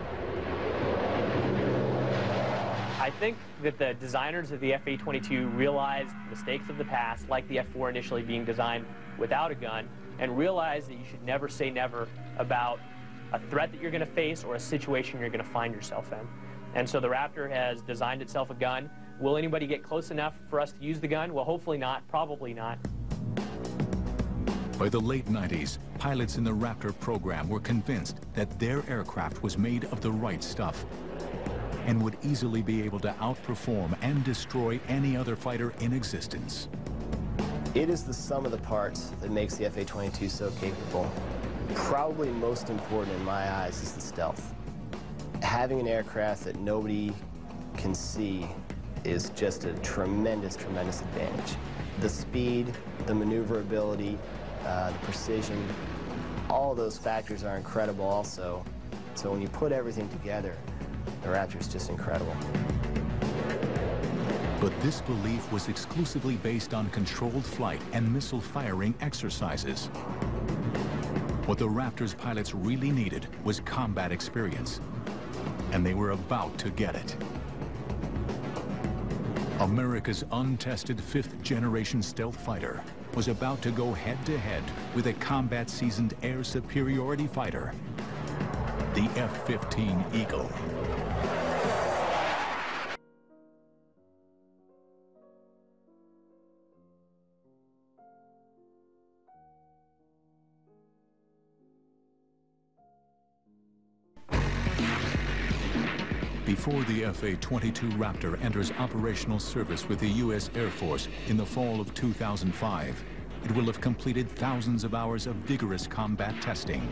I think that the designers of the F-22 realized mistakes of the past, like the F-4 initially being designed without a gun, and realized that you should never say never about a threat that you're going to face or a situation you're going to find yourself in. And so the Raptor has designed itself a gun. Will anybody get close enough for us to use the gun? Well, hopefully not, probably not. By the late 90s, pilots in the Raptor program were convinced that their aircraft was made of the right stuff and would easily be able to outperform and destroy any other fighter in existence. It is the sum of the parts that makes the F-22 so capable. Probably most important in my eyes is the stealth. Having an aircraft that nobody can see is just a tremendous, tremendous advantage. The speed, the maneuverability, the precision, all those factors are incredible also. So when you put everything together, the Raptor is just incredible. But this belief was exclusively based on controlled flight and missile firing exercises. What the Raptor's pilots really needed was combat experience, and they were about to get it. America's untested 5th-generation stealth fighter was about to go head-to-head with a combat-seasoned air superiority fighter, the F-15 Eagle. Before the F-22 Raptor enters operational service with the U.S. Air Force in the fall of 2005, it will have completed thousands of hours of vigorous combat testing.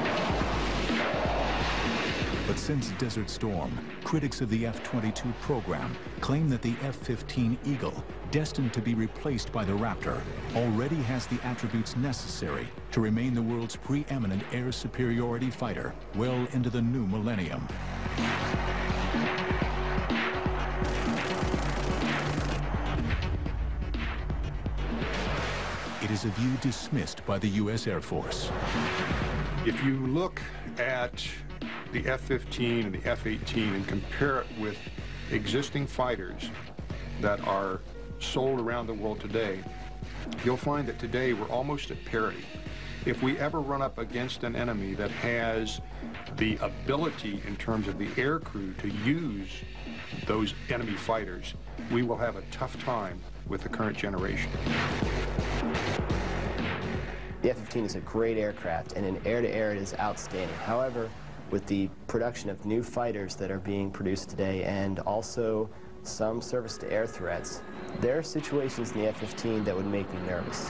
But since Desert Storm, critics of the F-22 program claim that the F-15 Eagle, destined to be replaced by the Raptor, already has the attributes necessary to remain the world's preeminent air superiority fighter well into the new millennium. It is a view dismissed by the U.S. Air Force. If you look at the F-15 and the F-18 and compare it with existing fighters that are sold around the world today, you'll find that today we're almost at parity. If we ever run up against an enemy that has the ability in terms of the air crew to use those enemy fighters, we will have a tough time with the current generation. The F-15 is a great aircraft, and in air-to-air it is outstanding. However, with the production of new fighters that are being produced today and also some surface-to-air threats, there are situations in the F-15 that would make me nervous.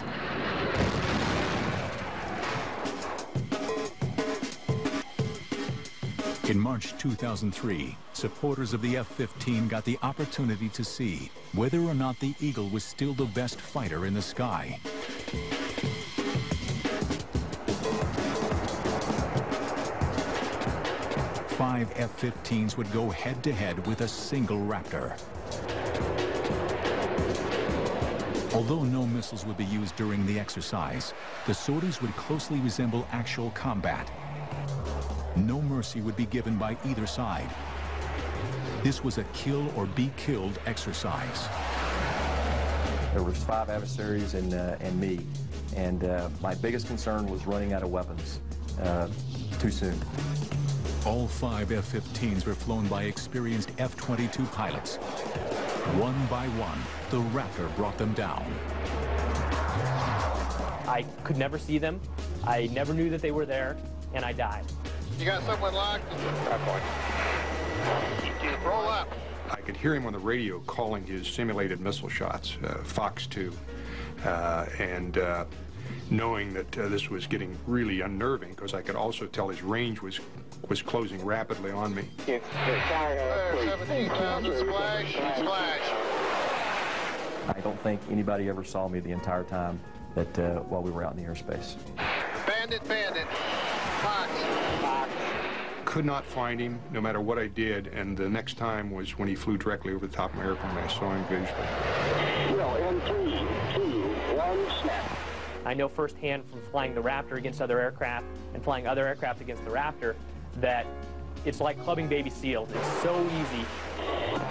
In March 2003, supporters of the F-15 got the opportunity to see whether or not the Eagle was still the best fighter in the sky. Five F-15s would go head-to-head with a single Raptor. Although no missiles would be used during the exercise, the sorties would closely resemble actual combat. No mercy would be given by either side. This was a kill or be killed exercise. There was 5 adversaries and me, and my biggest concern was running out of weapons too soon. All 5 F-15s were flown by experienced F-22 pilots. One by one, the Raptor brought them down. I could never see them. I never knew that they were there, and I died. You got someone locked? Roll up. I could hear him on the radio calling his simulated missile shots, Fox 2, and knowing that this was getting really unnerving, because I could also tell his range was closing rapidly on me. 17,000 splash, splash. I don't think anybody ever saw me the entire time that while we were out in the airspace. Bandit, Fox. Could not find him, no matter what I did, and the next time was when he flew directly over the top of my airplane. I saw him visually. Well, in 3, 2, 1, snap. I know firsthand from flying the Raptor against other aircraft and flying other aircraft against the Raptor that it's like clubbing baby seals. It's so easy.